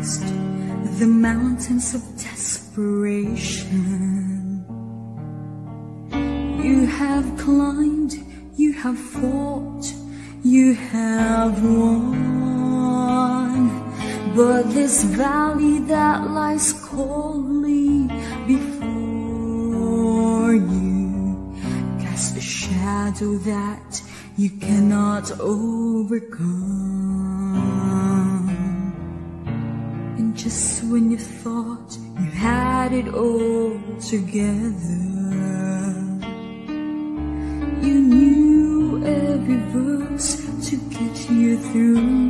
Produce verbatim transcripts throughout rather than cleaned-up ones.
faced the mountains of desperation. You have climbed, you have fought, you have won. But this valley that lies coldly before you casts a shadow that you cannot overcome. And just when you thought you had it all together, you knew every verse to get you through.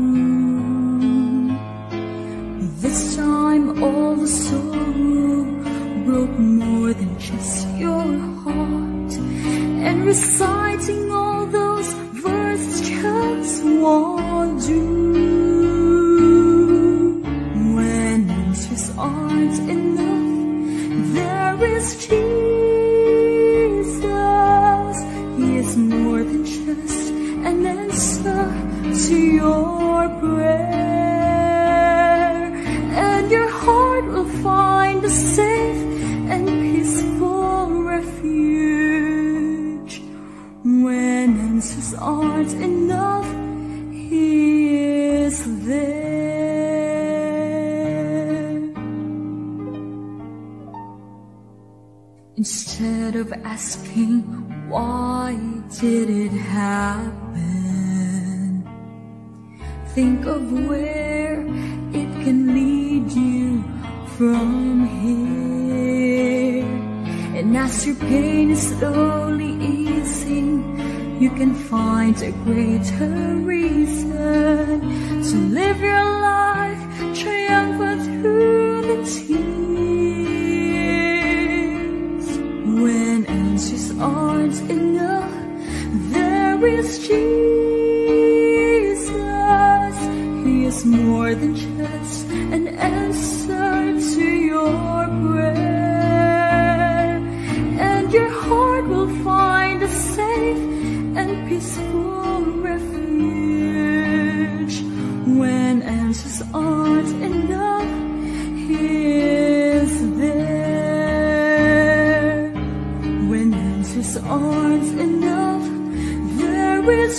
This time all the sorrow broke more than just your heart, and reciting all those verses just won't do. When answers aren't enough, there is Jesus. He is more than just an answer to your prayer, and your heart will find a safe and peaceful refuge. When answers aren't enough, He is there. Instead of asking, why did it happen? Think of where it can lead you from here. And as your pain is slowly easing, you can find a greater reason to live your life triumphant through the tears. When answers aren't enough, there is Jesus. He is more than just an answer to your prayer, and your heart will find a safe and peaceful refuge. When answers aren't enough, He is there. When answers aren't enough, there is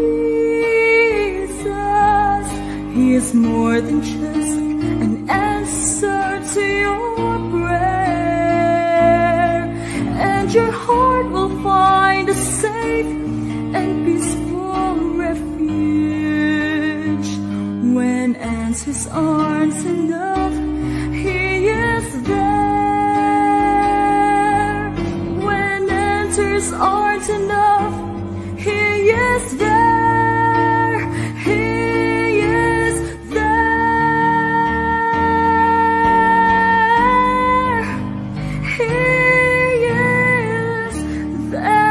Jesus. He is more than just an answer to your prayer, and your heart will find a safe and peaceful refuge. When answers aren't enough, He is there. When answers aren't enough, He is there. He is there. He is there.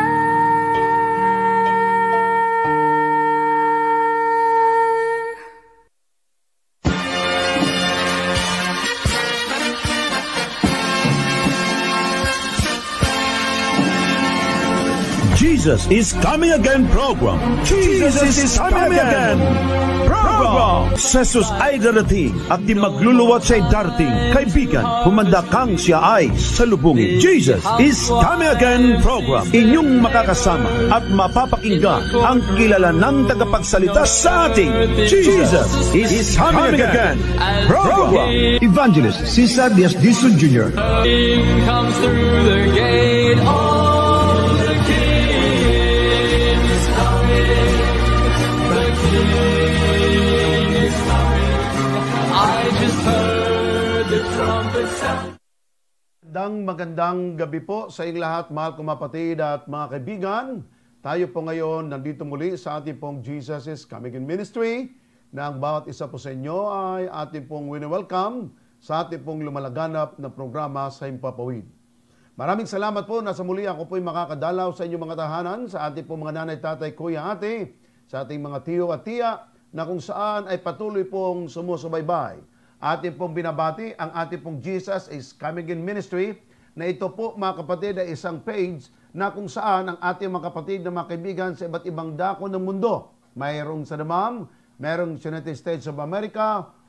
Jesus is Coming Again program. Jesus, Jesus is Coming Again program. Jesus ay darating at di magluluwat siya'y darating. Kaibigan, humanda kang siya ay salubungin. Jesus is Coming Again program. Inyong makakasama at mapapakinggan ang kilala ng tagapagsalita sa ating Jesus is Coming Again program. Evangelist Cesar Diaz-Dizon Junior comes through the gate. All the kings coming. The king is coming. I just heard the trumpet sound. Magandang magandang gabi po sa inyong lahat, mahal kong kapatid at mga kaibigan. Tayo po ngayon nandito muli sa ating pong Jesus is Coming Again Ministry, na ang bawat isa po sa inyo ay ating pong wini-welcome sa ating pong lumalaganap na programa sa Himpapawid. Maraming salamat po na sa muli ako po'y makakadalaw sa inyong mga tahanan, sa ating pong mga nanay, tatay, kuya, ate, sa ating mga tiyo at tiya, na kung saan ay patuloy pong sumusubaybay. Ating pong binabati ang ating pong Jesus is Coming Again Ministry, na ito po mga kapatid ay isang page na kung saan ang ating mga kapatid na mga kaibigan sa iba't ibang dako ng mundo. Mayroong sa Damam, mayroong sa United States of America,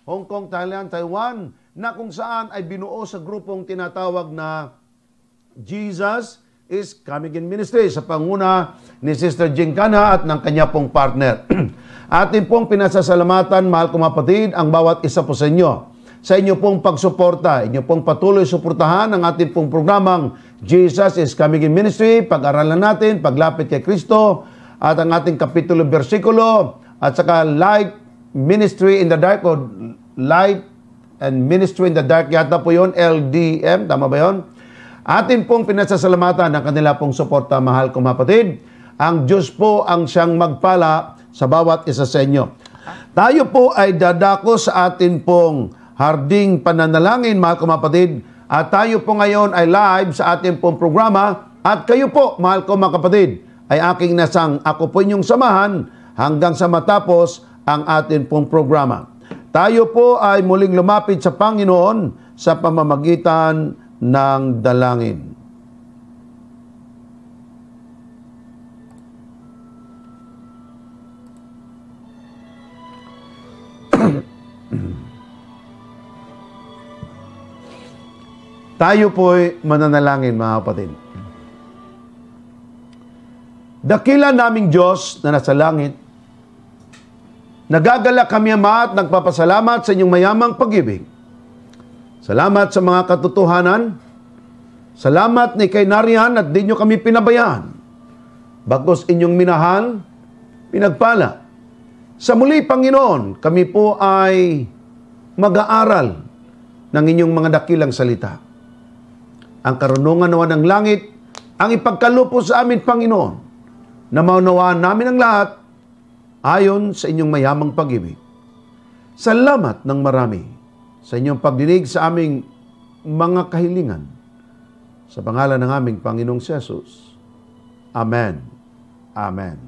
Hong Kong, Thailand, Taiwan, na kung saan ay binuo sa grupong tinatawag na Jesus is Coming in Ministry sa panguna ni Sister Gincana at ng kanya pong partner. Atin pong pinasasalamatan, mahal kong kapatid, ang bawat isa po sa inyo. Sa inyo pong pagsuporta, inyo pong patuloy suportahan ang ating pong programang Jesus is Coming in Ministry, pag-aralan natin, paglapit kay Kristo, at ang ating kapitulo, versikulo, at saka light ministry in the dark, o light and ministry in the dark, yata po yun, L D M, tama ba yun? Atin pong pinasasalamatan ang kanila pong suporta, mahal kong kapatid. Ang Diyos po ang siyang magpala sa bawat isa sa inyo. Tayo po ay dadako sa atin pong harding pananalangin, mahal kong kapatid, at tayo po ngayon ay live sa ating pong programa, at kayo po, mahal kong mga kapatid, ay aking nasang ako po inyong samahan hanggang sa matapos ang atin pong programa. Tayo po ay muling lumapit sa Panginoon sa pamamagitan ng dalangin. Tayo po'y mananalangin, mga kapatid. Dakila naming Diyos na nasa langit, nagagalak kami, Ama, at nagpapasalamat sa inyong mayamang pag-ibig. Salamat sa mga katotohanan. Salamat ni kay nariyan at di nyo kami pinabayaan. Bagos inyong minahal, pinagpala. Sa muli, Panginoon, kami po ay mag-aaral ng inyong mga dakilang salita. Ang karunungan naman ng langit, ang ipagkalupo sa amin, Panginoon, na maunawaan namin ang lahat ayon sa inyong mayamang pag-ibig. Salamat ng marami sa inyong pagdinig sa aming mga kahilingan. Sa pangalan ng aming Panginoong Jesus. Amen. Amen.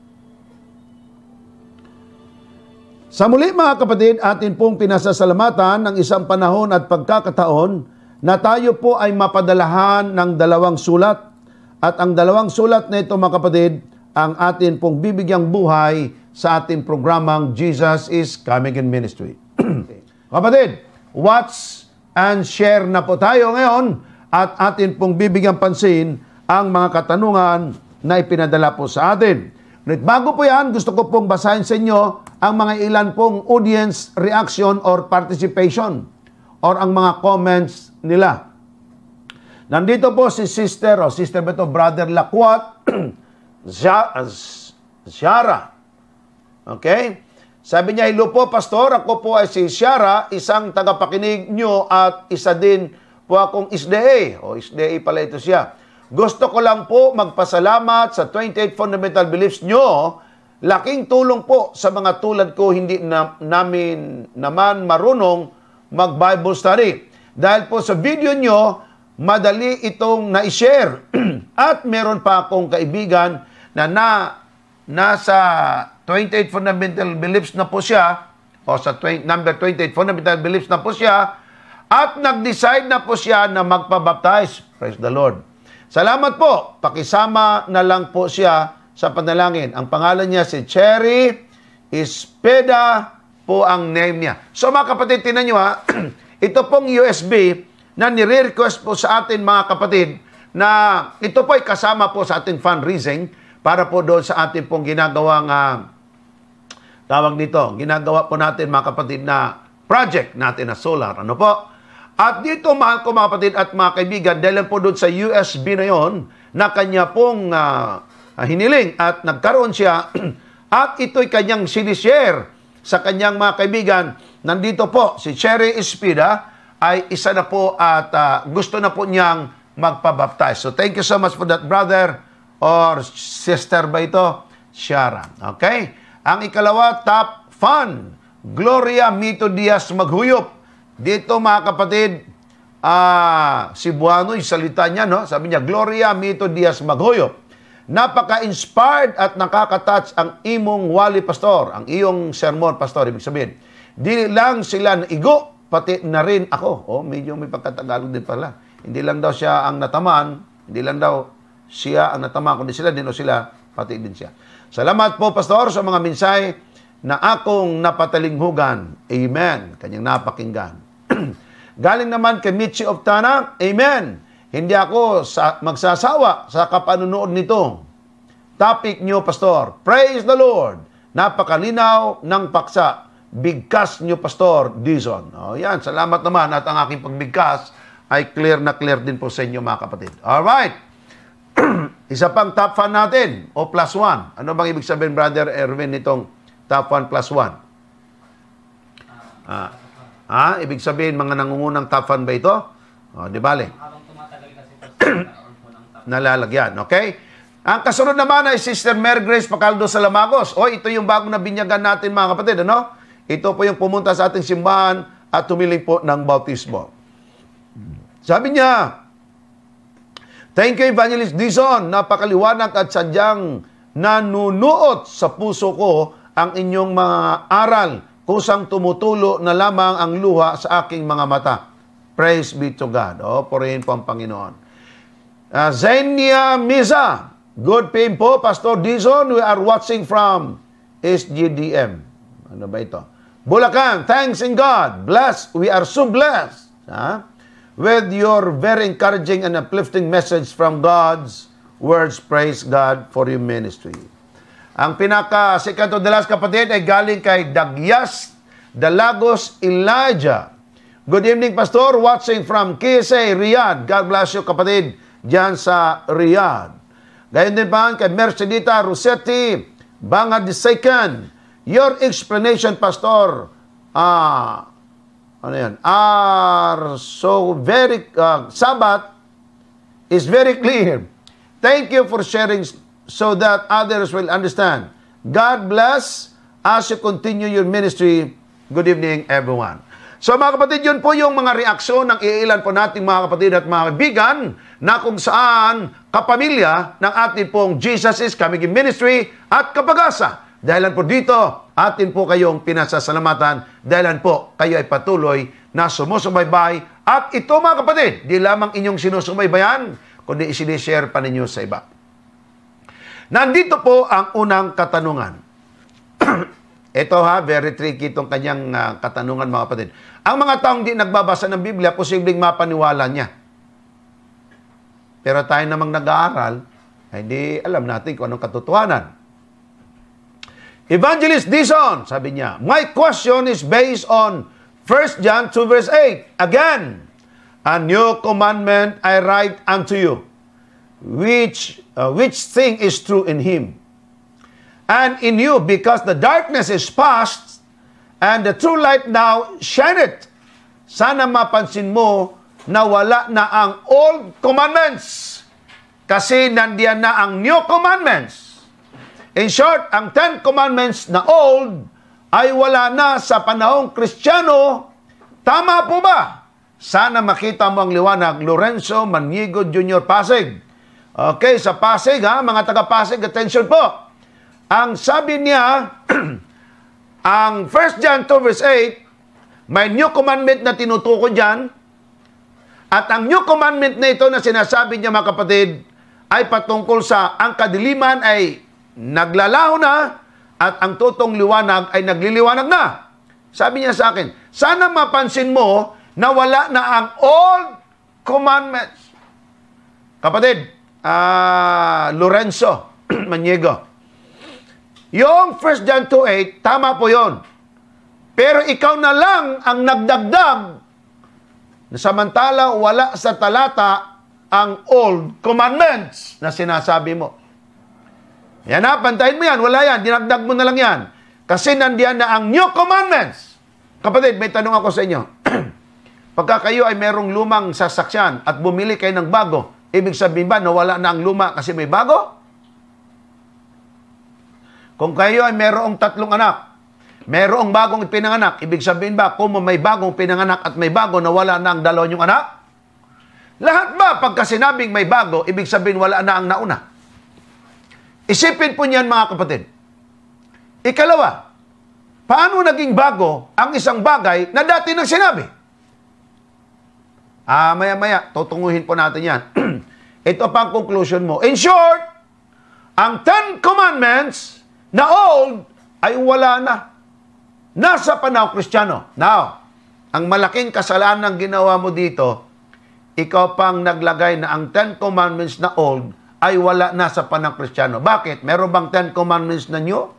Sa muli, mga kapatid, atin pong pinasasalamatan ng isang panahon at pagkakataon na tayo po ay mapadalahan ng dalawang sulat. At ang dalawang sulat na ito, mga kapatid, ang atin pong bibigyang buhay sa ating programang Jesus is Coming in Ministry. Kapatid, watch and share na po tayo ngayon at atin pong bibigyang pansin ang mga katanungan na ipinadala po sa atin. Ngunit bago po yan, gusto ko pong basahin sa inyo ang mga ilan pong audience reaction or participation or ang mga comments nila. Nandito po si sister, o sister ba ito, Brother Lakwat, Shara. Okay? Sabi niya, hello po, Pastor. Ako po ay si Shara, isang tagapakinig nyo at isa din po akong S D A. O S D A pala ito siya. Gusto ko lang po magpasalamat sa twenty-eight fundamental beliefs nyo. Laking tulong po sa mga tulad ko, hindi na, namin naman marunong mag-Bible study. Dahil po sa video nyo, madali itong na-share. At meron pa akong kaibigan na, na nasa twenty-eight fundamental beliefs na po siya, o sa twenty, number twenty-eight fundamental beliefs na po siya, at nag-decide na po siya na magpabaptize. Praise the Lord. Salamat po. Pakisama na lang po siya sa panalangin. Ang pangalan niya si Cherry Espeda po ang name niya. So mga kapatid, tinan nyo ha, ito pong U S B na nire-request po sa atin, mga kapatid, na ito po ay kasama po sa ating fundraising para po doon sa ating pong ginagawang uh, tawag dito, ginagawa po natin, mga kapatid, na project natin na solar. Ano po? At dito, mahal ko, mga kapatid at mga kaibigan, dahil po doon sa U S B na yon na kanya pong uh, hiniling at nagkaroon siya at ito'y kanyang sinishare sa kanyang mga kaibigan. Nandito po, si Cherry Espida ay isa na po at uh, gusto na po niyang magpabaptize. So thank you so much for that, brother or sister ba ito? Shara. Okay? Ang ikalawa, top fun. Gloria Mito Diaz Maghuyop. Dito, mga kapatid, uh, si Buano, yung salita niya, no? Sabi niya, Gloria Mito Diaz Maghuyop. Napaka-inspired at nakaka-touch ang imong wali, Pastor. Ang iyong sermon, Pastor. Ibig sabihin, di lang sila naigo, pati na rin ako. Oh, medyo may pagkatagalog din pala. Hindi lang daw siya ang natamaan, hindi lang daw siya ang natamaan, kundi sila din o sila, pati din siya. Salamat po, Pastor, sa mga mensahe na akong napatalinghugan. Amen. Kanyang napakinggan. Galing naman kay Michi of Tanak. Amen. Hindi ako sa, magsasawa sa kapanunood nito. Topic nyo, Pastor. Praise the Lord. Napakalinaw ng paksa. Bigkas nyo, Pastor Dizon. O yan, salamat naman at ang aking pagbigkas ay clear na clear din po sa inyo, mga kapatid. Alright. Isa pang top fan natin, o plus one. Ano bang ibig sabihin, Brother Erwin, nitong top one plus one? Ah, ah, ibig sabihin, mga nangungunang top fan ba ito? O, di bale? Nalalagyan, okay? Ang kasunod naman ay Sister Mary Grace Pacaldo Salamagos. O, ito yung bagong nabinyagan natin, mga kapatid, ano? Ito po yung pumunta sa ating simbahan at tumiling po ng bautismo. Sabi niya, thank you, Evangelist Dizon. Napakaliwanag at sadyang nanunuot sa puso ko ang inyong mga aral, kusang tumutulo na lamang ang luha sa aking mga mata. Praise be to God. O, purihin po ang Panginoon. Uh, Zenia Miza, good fame po, Pastor Dizon. We are watching from S G D M. Ano ba ito? Bulacan, thanks in God. Blessed. We are so blessed. Ha? With your very encouraging and uplifting message from God's words. Praise God for your ministry. Ang pinaka-sikat o dalas, kapatid, ay galing kay Dagyas Dalagos Elijah. Good evening, Pastor. Watching from K S A, Riyadh. God bless you, kapatid, dyan sa Riyadh. Gayon din pa kay Mercedita Rossetti, Bangad the Second. Your explanation, Pastor, ah, ano yan, are so very, uh, Sabbath is very clear. Thank you for sharing so that others will understand. God bless as you continue your ministry. Good evening, everyone. So mga kapatid, yun po yung mga reaksyon ng iilan po nating mga kapatid at mga kaibigan na kung saan kapamilya ng ating pong Jesus is Coming in Ministry at Kapag-asa. Dahilan po dito, atin po kayong pinasasalamatan. Dahilan po, kayo ay patuloy na sumusubaybay. At ito mga kapatid, di lamang inyong sinusubaybayan, kundi isinishare pa ninyo sa iba. Nandito po ang unang katanungan. Ito ha, very tricky itong kanyang uh, katanungan mga kapatid. Ang mga taong di nagbabasa ng Biblia, posibleng mapaniwala niya. Pero tayo namang nag-aaral, hindi alam natin kung anong katotohanan. Evangelist Dizon, sabi niya, my question is based on First John two verse eight. Again, a new commandment I write unto you, which, uh, which thing is true in him, and in you, because the darkness is past, and the true light now shineth. Sana mapansin mo na wala na ang old commandments, kasi nandiyan na ang new commandments. In short, ang Ten Commandments na old ay wala na sa panahong Kristiyano. Tama po ba? Sana makita mo ang liwanag. Lorenzo Manigo Junior Pasig. Okay, sa Pasig ha, mga taga-Pasig, attention po. Ang sabi niya, ang First John two verse eight, may new commandment na tinutuko dyan. At ang new commandment na ito na sinasabi niya mga kapatid, ay patungkol sa ang kadiliman ay naglalaho na at ang tutong liwanag ay nagliliwanag na. Sabi niya sa akin, sana mapansin mo na wala na ang old commandments. Kapatid, uh, Lorenzo Maniego, yung First John two eight, tama po yon. Pero ikaw na lang ang nagdagdag na samantala wala sa talata ang old commandments na sinasabi mo. Yan ha, pantayin mo yan. Wala yan. Dinagdag mo na lang yan. Kasi nandiyan na ang new commandments. Kapatid, may tanong ako sa inyo. Pagka kayo ay merong lumang sasakyan at bumili kayo ng bago, ibig sabihin ba na wala na ang luma kasi may bago? Kung kayo ay merong tatlong anak, merong bagong pinanganak, ibig sabihin ba kung may bagong pinanganak at may bago na wala na ang dalawa niyong anak? Lahat ba pagka sinabing may bago, ibig sabihin wala na ang nauna? Isipin po niyan mga kapatid. Ikalawa, paano naging bago ang isang bagay na dati nang sinabi? Ah, maya-maya, tutunguhin po natin yan. Ito pa ang conclusion mo. In short, ang Ten Commandments na old ay wala na. nasa panahon Kristiyano. Now, ang malaking kasalanan ginawa mo dito, ikaw pang naglagay na ang Ten Commandments na old ay wala na sa panahon Kristiyano. Bakit? Meron bang Ten Commandments na new?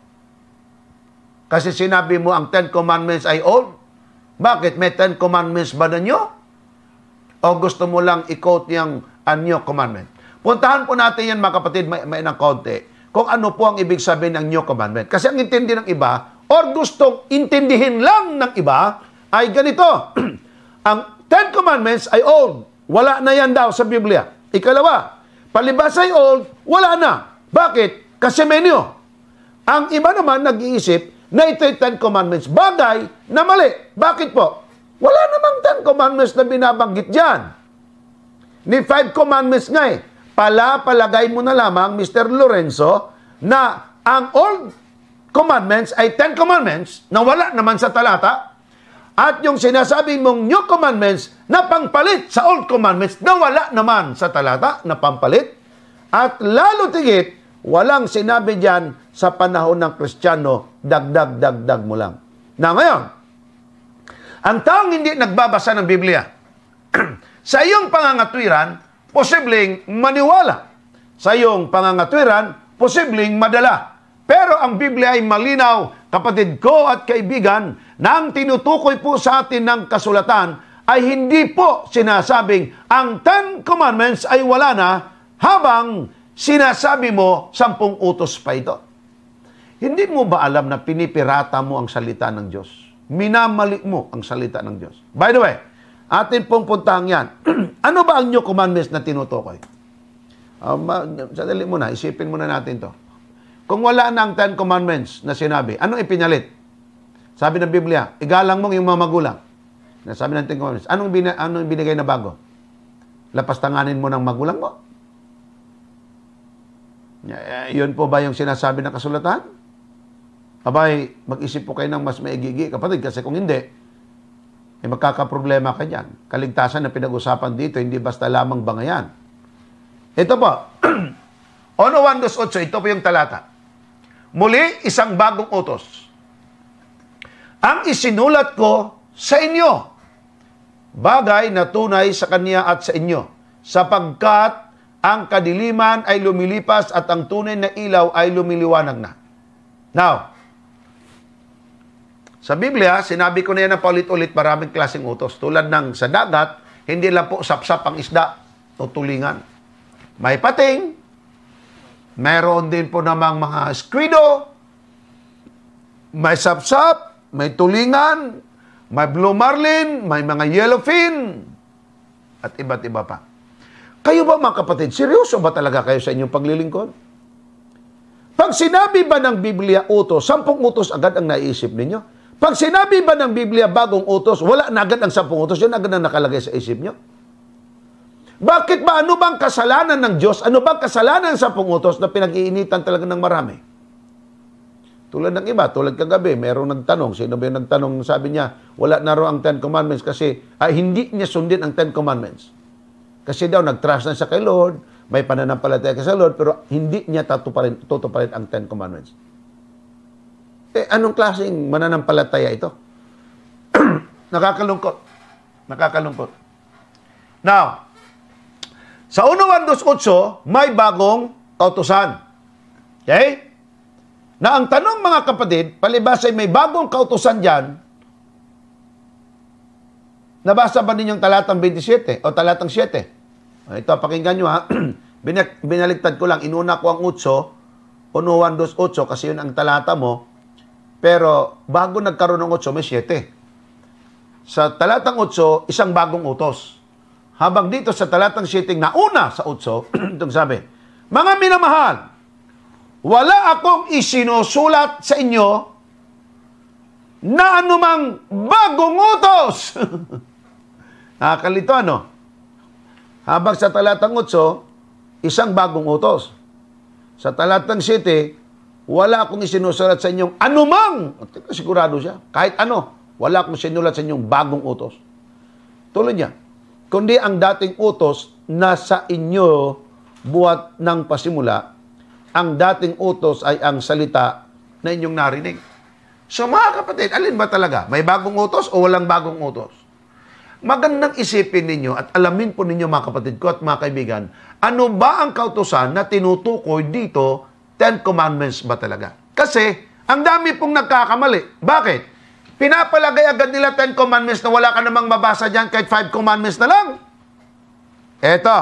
Kasi sinabi mo ang Ten Commandments ay old. Bakit? May Ten Commandments ba na new? O gusto mo lang i-quote yung a new commandment? Puntahan po natin yan mga kapatid, may, may ng konti, kung ano po ang ibig sabihin ng new commandment. Kasi ang intindi ng iba, or gustong intindihin lang ng iba, ay ganito. Ang Ten Commandments ay old. Wala na yan daw sa Biblia. Ikalawa, palibas ay old, wala na. Bakit? Kasi may new. Ang iba naman nag-iisip na ito'y Ten Commandments. Bagay na mali. Bakit po? Wala namang Ten Commandments na binabanggit dyan. Ni Five Commandments nga eh. Pala, palagay mo na lamang, Mister Lorenzo, na ang Old Commandments ay Ten Commandments na wala naman sa talata. At yung sinasabi mong New Commandments na pangpalit sa Old Commandments na wala naman sa talata, na pampalit. At lalo tigit, walang sinabi dyan sa panahon ng Kristiyano, dagdag, dagdag mo lang. Na ngayon, ang taong hindi nagbabasa ng Biblia, sa iyong pangangatwiran, posibleng maniwala. Sa iyong pangangatwiran, posibleng madala. Pero ang Biblia ay malinaw, kapatid ko at kaibigan, na ang tinutukoy po sa atin ng kasulatan ay hindi po sinasabing ang Ten Commandments ay wala na habang sinasabi mo sampung utos pa ito. Hindi mo ba alam na pinipirata mo ang salita ng Diyos? Minamali mo ang salita ng Diyos. By the way, atin pong puntahan yan. Ano ba ang New Commandments na tinutukoy? Um, sadali muna, isipin muna natin to. Kung wala na ang Ten Commandments na sinabi, anong ipinalit? Sabi ng Biblia, igalang mo yung mga magulang. Sabi ng Ten Commandments, anong, bin anong binigay na bago? Lapastanganin mo ng magulang mo? Yun po ba yung sinasabi ng kasulatan? Abay, mag-isip po kayo ng mas maigigi, kapatid, kasi kung hindi, may magkakaproblema ka dyan. Kaligtasan na pinag-usapan dito, hindi basta lamang bangayan. Ito po, Ono one twenty-eight, ito po yung talata. Muli, isang bagong utos. Ang isinulat ko sa inyo, bagay na tunay sa kanya at sa inyo, sapagkat ang kadiliman ay lumilipas at ang tunay na ilaw ay lumiliwanag na. Now, sa Biblia, sinabi ko na yan na paulit-ulit maraming klaseng utos. Tulad ng sa dagat, hindi lang po sapsap ang isda o tulingan. May pating, mayroon din po namang mga squido, may sapsap, may tulingan, may blue marlin, may mga yellowfin, at iba't iba pa. Kayo ba mga kapatid, seryoso ba talaga kayo sa inyong paglilingkod? Pag sinabi ba ng Biblia utos, sampung utos agad ang naisip ninyo? Pag sinabi ba ng Biblia bagong utos, wala na agad ang sampung utos, yun agad ang nakalagay sa isip nyo? Bakit ba? Ano bang kasalanan ng Diyos? Ano bang kasalanan sa sampung utos na pinag-iinitan talaga ng marami? Tulad ng iba, tulad kagabi, mayroong nagtanong. Sino ba yung nagtanong? Sabi niya, wala na raw ang Ten Commandments kasi ay, hindi niya sundin ang Ten Commandments. Kasi daw, nag-trust na siya kay Lord, may pananampalataya ka sa Lord, pero hindi niya tutuparin, tutuparin ang Ten Commandments. Eh, anong klaseng mananampalataya ito? Nakakalungkot. Nakakalungkot. Now, sa Ono one twenty-eight, may bagong kautusan. Okay? Na ang tanong mga kapatid, palibas ay may bagong kautusan dyan, nabasa ba ninyong talatang twenty-seven o talatang seven? Ito, pakinggan nyo ha. Binaliktad ko lang, inuna ko ang utso, Ono one twenty-eight, kasi yun ang talata mo. Pero bago nagkaroon ng utso, may seven. Sa talatang utso, isang bagong utos. Habang dito sa talatang seven, nauna sa utso, itong sabi, mga minamahal, wala akong isinusulat sa inyo na anumang bagong utos. Nakakalito, ano? Habang sa talatang utso, isang bagong utos. Sa talatang seven, wala akong isinusulat sa inyong anumang, sigurado siya, kahit ano, wala akong sinulat sa inyong bagong utos. Tuloy niya, kundi ang dating utos nasa inyo buhat ng pasimula, ang dating utos ay ang salita na inyong narinig. So mga kapatid, alin ba talaga? May bagong utos o walang bagong utos? Magandang isipin ninyo at alamin po ninyo mga kapatid ko at mga kaibigan, ano ba ang kautusan na tinutukoy dito, Ten Commandments ba talaga? Kasi, ang dami pong nagkakamali. Bakit? Pinapalagay agad nila Ten Commandments na wala ka namang mabasa dyan kahit Five Commandments na lang. Eto,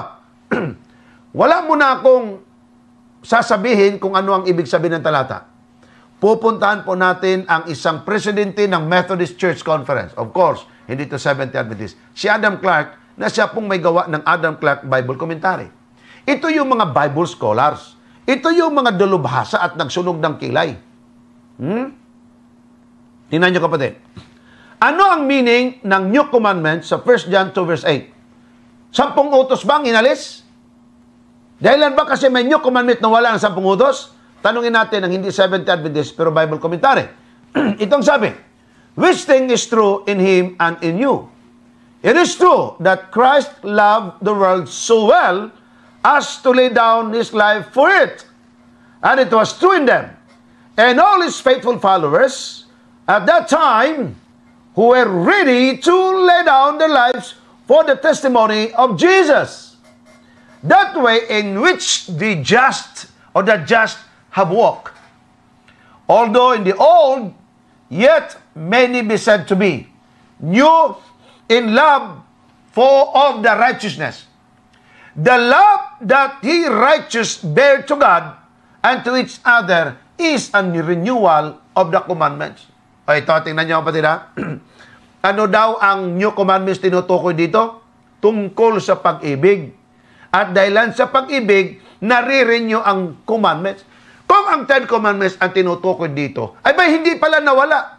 wala mo na akong sasabihin kung ano ang ibig sabihin ng talata. Pupuntahan po natin ang isang presidente ng Methodist Church Conference. Of course, hindi to Seventh-day Adventist. Si Adam Clark, na siya pong may gawa ng Adam Clark Bible Commentary. Ito yung mga Bible scholars. Ito yung mga dalubhasa at nagsunog ng kilay. Hmm? Tingnan nyo kapatid. Ano ang meaning ng New Commandment sa First John two verse eight? Sampung utos bang inalis? Dahilan ba kasi may New Commandment na wala ng sampung utos? Tanungin natin ang hindi Seventh-day Adventist pero Bible Commentary. Itong sabi, which thing is true in Him and in you? It is true that Christ loved the world so well as to lay down His life for it. And it was true in them. And all His faithful followers at that time who were ready to lay down their lives for the testimony of Jesus. That way in which the just or the just have walked. Although in the old, yet many be said to be new in love for of the righteousness. The love that he righteous bear to God and to each other is a renewal of the commandments. O ito, tingnan niyo kapatid ha. Ano daw ang new commandments tinutukoy dito? Tungkol sa pag-ibig. At dahilan sa pag-ibig, nare-renew ang commandments. Kung ang Ten Commandments ang tinutukoy dito, ay ba hindi pala nawala?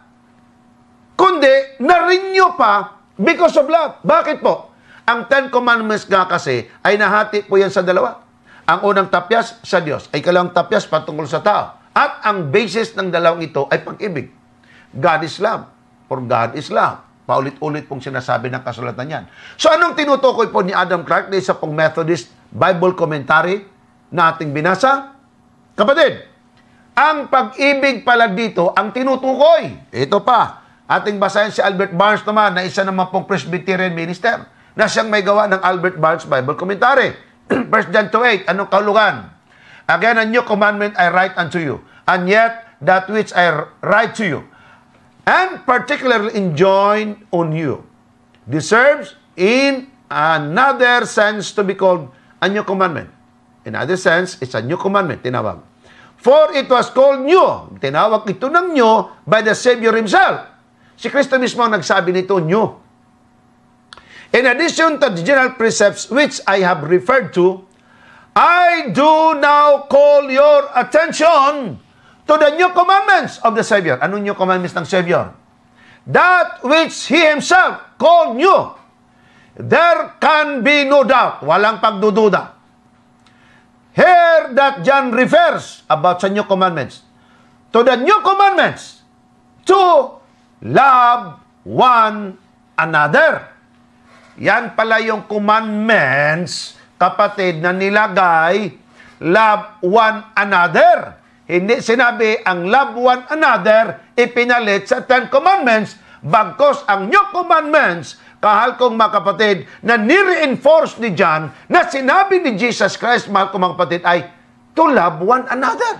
Kundi, na-renew pa because of love. Bakit po? Ang Ten Commandments nga kasi ay nahati po yan sa dalawa. Ang unang tapyas sa Diyos, ay ikalang tapyas patungkol sa tao. At ang basis ng dalawang ito ay pag-ibig. God is love. For God is love. Paulit-ulit pong sinasabi ng kasulatan yan. So anong tinutukoy po ni Adam Clark na isa pong Methodist Bible Commentary na ating binasa? Kapatid, ang pag-ibig pala dito ang tinutukoy. Ito pa, ating basahin si Albert Barnes naman na isa naman pong Presbyterian minister na siyang may gawa ng Albert Barnes Bible Commentary. First John two eight, anong kahulugan? Again, a new commandment I write unto you, and yet that which I write to you, and particularly enjoin on you, deserves in another sense to be called a new commandment. In other sense, it's a new commandment, tinawag. For it was called new. Tinawag ito ng new by the Savior Himself. Si Kristo mismo ang nagsabi nito, new. In addition to the general precepts which I have referred to, I do now call your attention to the new commandments of the Savior. Anong new commandments ng Savior? That which He Himself called new. There can be no doubt. Walang pagdududa. Here that John refers about sa new commandments. To the new commandments. To love one another. Yan pala yung commandments, kapatid, na nilagay, love one another. Hindi sinabi ang love one another ipinalit sa Ten Commandments, bagkos ang new commandments, kahal kong mga kapatid, na ni-reinforce ni John na sinabi ni Jesus Christ, mahal kong mga kapatid, ay to love one another.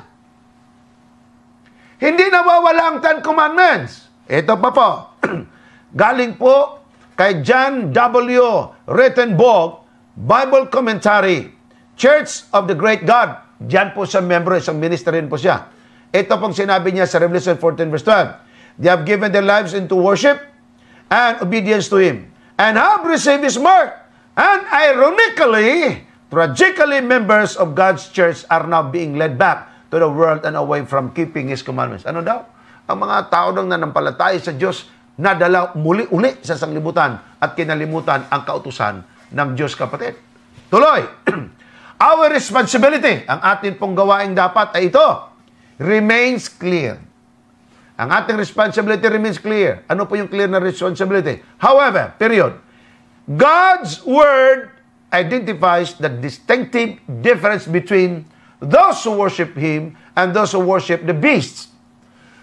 Hindi nawawala ang Ten Commandments. Ito pa po. Galing po kay John W. Rittenberg, Bible Commentary, Church of the Great God. Diyan po siya member, isang minister rin po siya. Ito pong sinabi niya sa Revelation fourteen verse twelve. They have given their lives into worship and obedience to Him, and have received His mark. And ironically, tragically, members of God's church are now being led back to the world and away from keeping His commandments. Ano daw? Ang mga tao nang nanampalataya sa Diyos, nadala muli-uli sa sanglibutan at kinalimutan ang kautusan ng Diyos, kapatid. Tuloy! Our responsibility, ang atin pong gawaing dapat ay ito, remains clear. Ang ating responsibility remains clear. Ano po yung clear na responsibility? However, period, God's Word identifies the distinctive difference between those who worship Him and those who worship the beasts.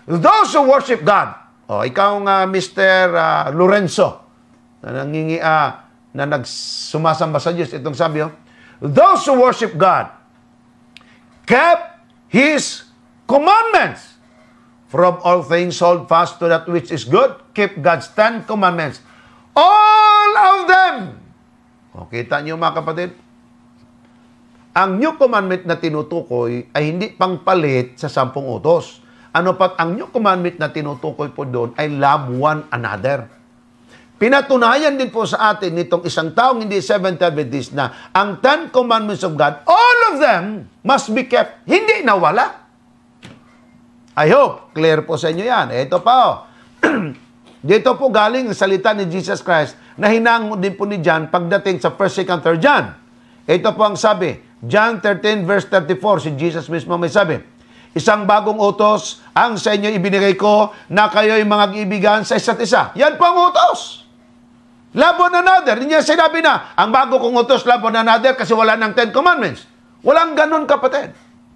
Those who worship God. O, ikaw nga, Mister Uh, Lorenzo, na nangingi, uh, na nagsumasamba sa Diyos. Itong sabi, oh, those who worship God kept His commandments. From all things, hold fast to that which is good. Keep God's Ten Commandments. All of them. O, kita niyo mga kapatid? Ang new commandment na tinutukoy ay hindi pangpalit sa sampung utos. Ano pat ang new commandment na tinutukoy po doon ay love one another. Pinatunayan din po sa atin nitong isang taong hindi Seventh-day Adventist na ang Ten Commandments of God, all of them must be kept. Hindi nawala. I hope, clear po sa inyo yan. Ito pa oh. Dito po galing ang salita ni Jesus Christ na hinango din po ni John pagdating sa first, second, third John. Ito po ang sabi, John thirteen verse thirty-four, si Jesus mismo may sabi, isang bagong utos ang sa inyo ibinigay ko na kayo'y mga kaibigan sa isa't isa. Yan po ang utos. Love one another. Hindi niya sinabi na, ang bago kong utos, love one another kasi wala ng Ten Commandments. Walang ganun, kapatid.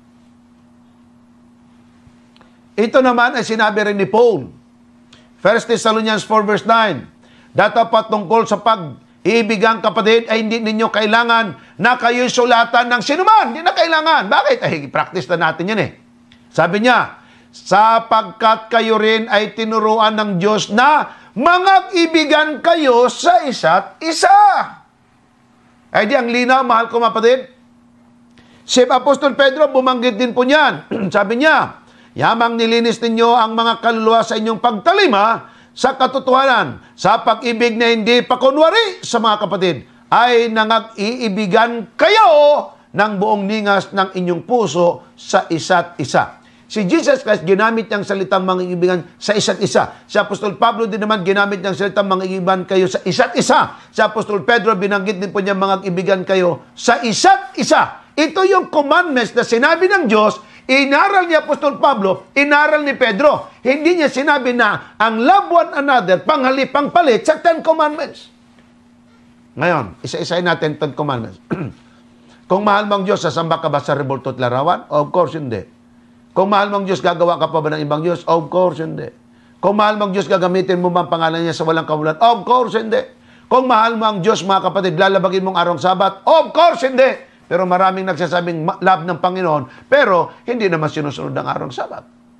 Ito naman ay sinabi rin ni Paul. First Thessalonians four verse nine. Datapat tungkol sa pag-iibigang kapatid ay hindi ninyo kailangan na kayo'y sulatan ng sinuman. Hindi na kailangan. Bakit? Ay, practice na natin yan eh. Sabi niya, sapagkat kayo rin ay tinuruan ng Diyos na mga ibigan kayo sa isa't isa. Ay di ang linaw, mahal ko kapatid. Si Apostol Pedro bumanggit din po niyan. Sabi niya, yamang nilinis ninyo ang mga kaluluwa sa inyong pagtalima sa katotohanan, sa pag-ibig na hindi pakunwari sa mga kapatid, ay nangag-iibigan kayo ng buong ningas ng inyong puso sa isa't isa. Si Jesus Christ, ginamit niyang salitang mga ibigan sa isa't isa. Si Apostol Pablo din naman, ginamit niyang salitang mga ibigan kayo sa isa't isa. Si Apostol Pedro, binanggit din po niya mga ibigan kayo sa isa't isa. Ito yung commandments na sinabi ng Diyos, inaral ni Apostol Pablo, inaral ni Pedro. Hindi niya sinabi na ang love one another, panghali, pangpalit sa Ten Commandments. Ngayon, isa-isahin natin Ten Commandments. Kung mahal mong Diyos, sasamba ka ba sa rebulto at larawan? Of course, hindi. Kung mahal mong Diyos, gagawa ka pa ba ng ibang Diyos? Of course, hindi. Kung mahal mong Diyos, gagamitin mo ba ang pangalan niya sa walang kawalan? Of course, hindi. Kung mahal mo ang Diyos, mga kapatid, lalabagin mong araw Sabat? Of course, hindi. Pero maraming nagsasabing love ng Panginoon, pero hindi naman sinusunod ang araw Sabat.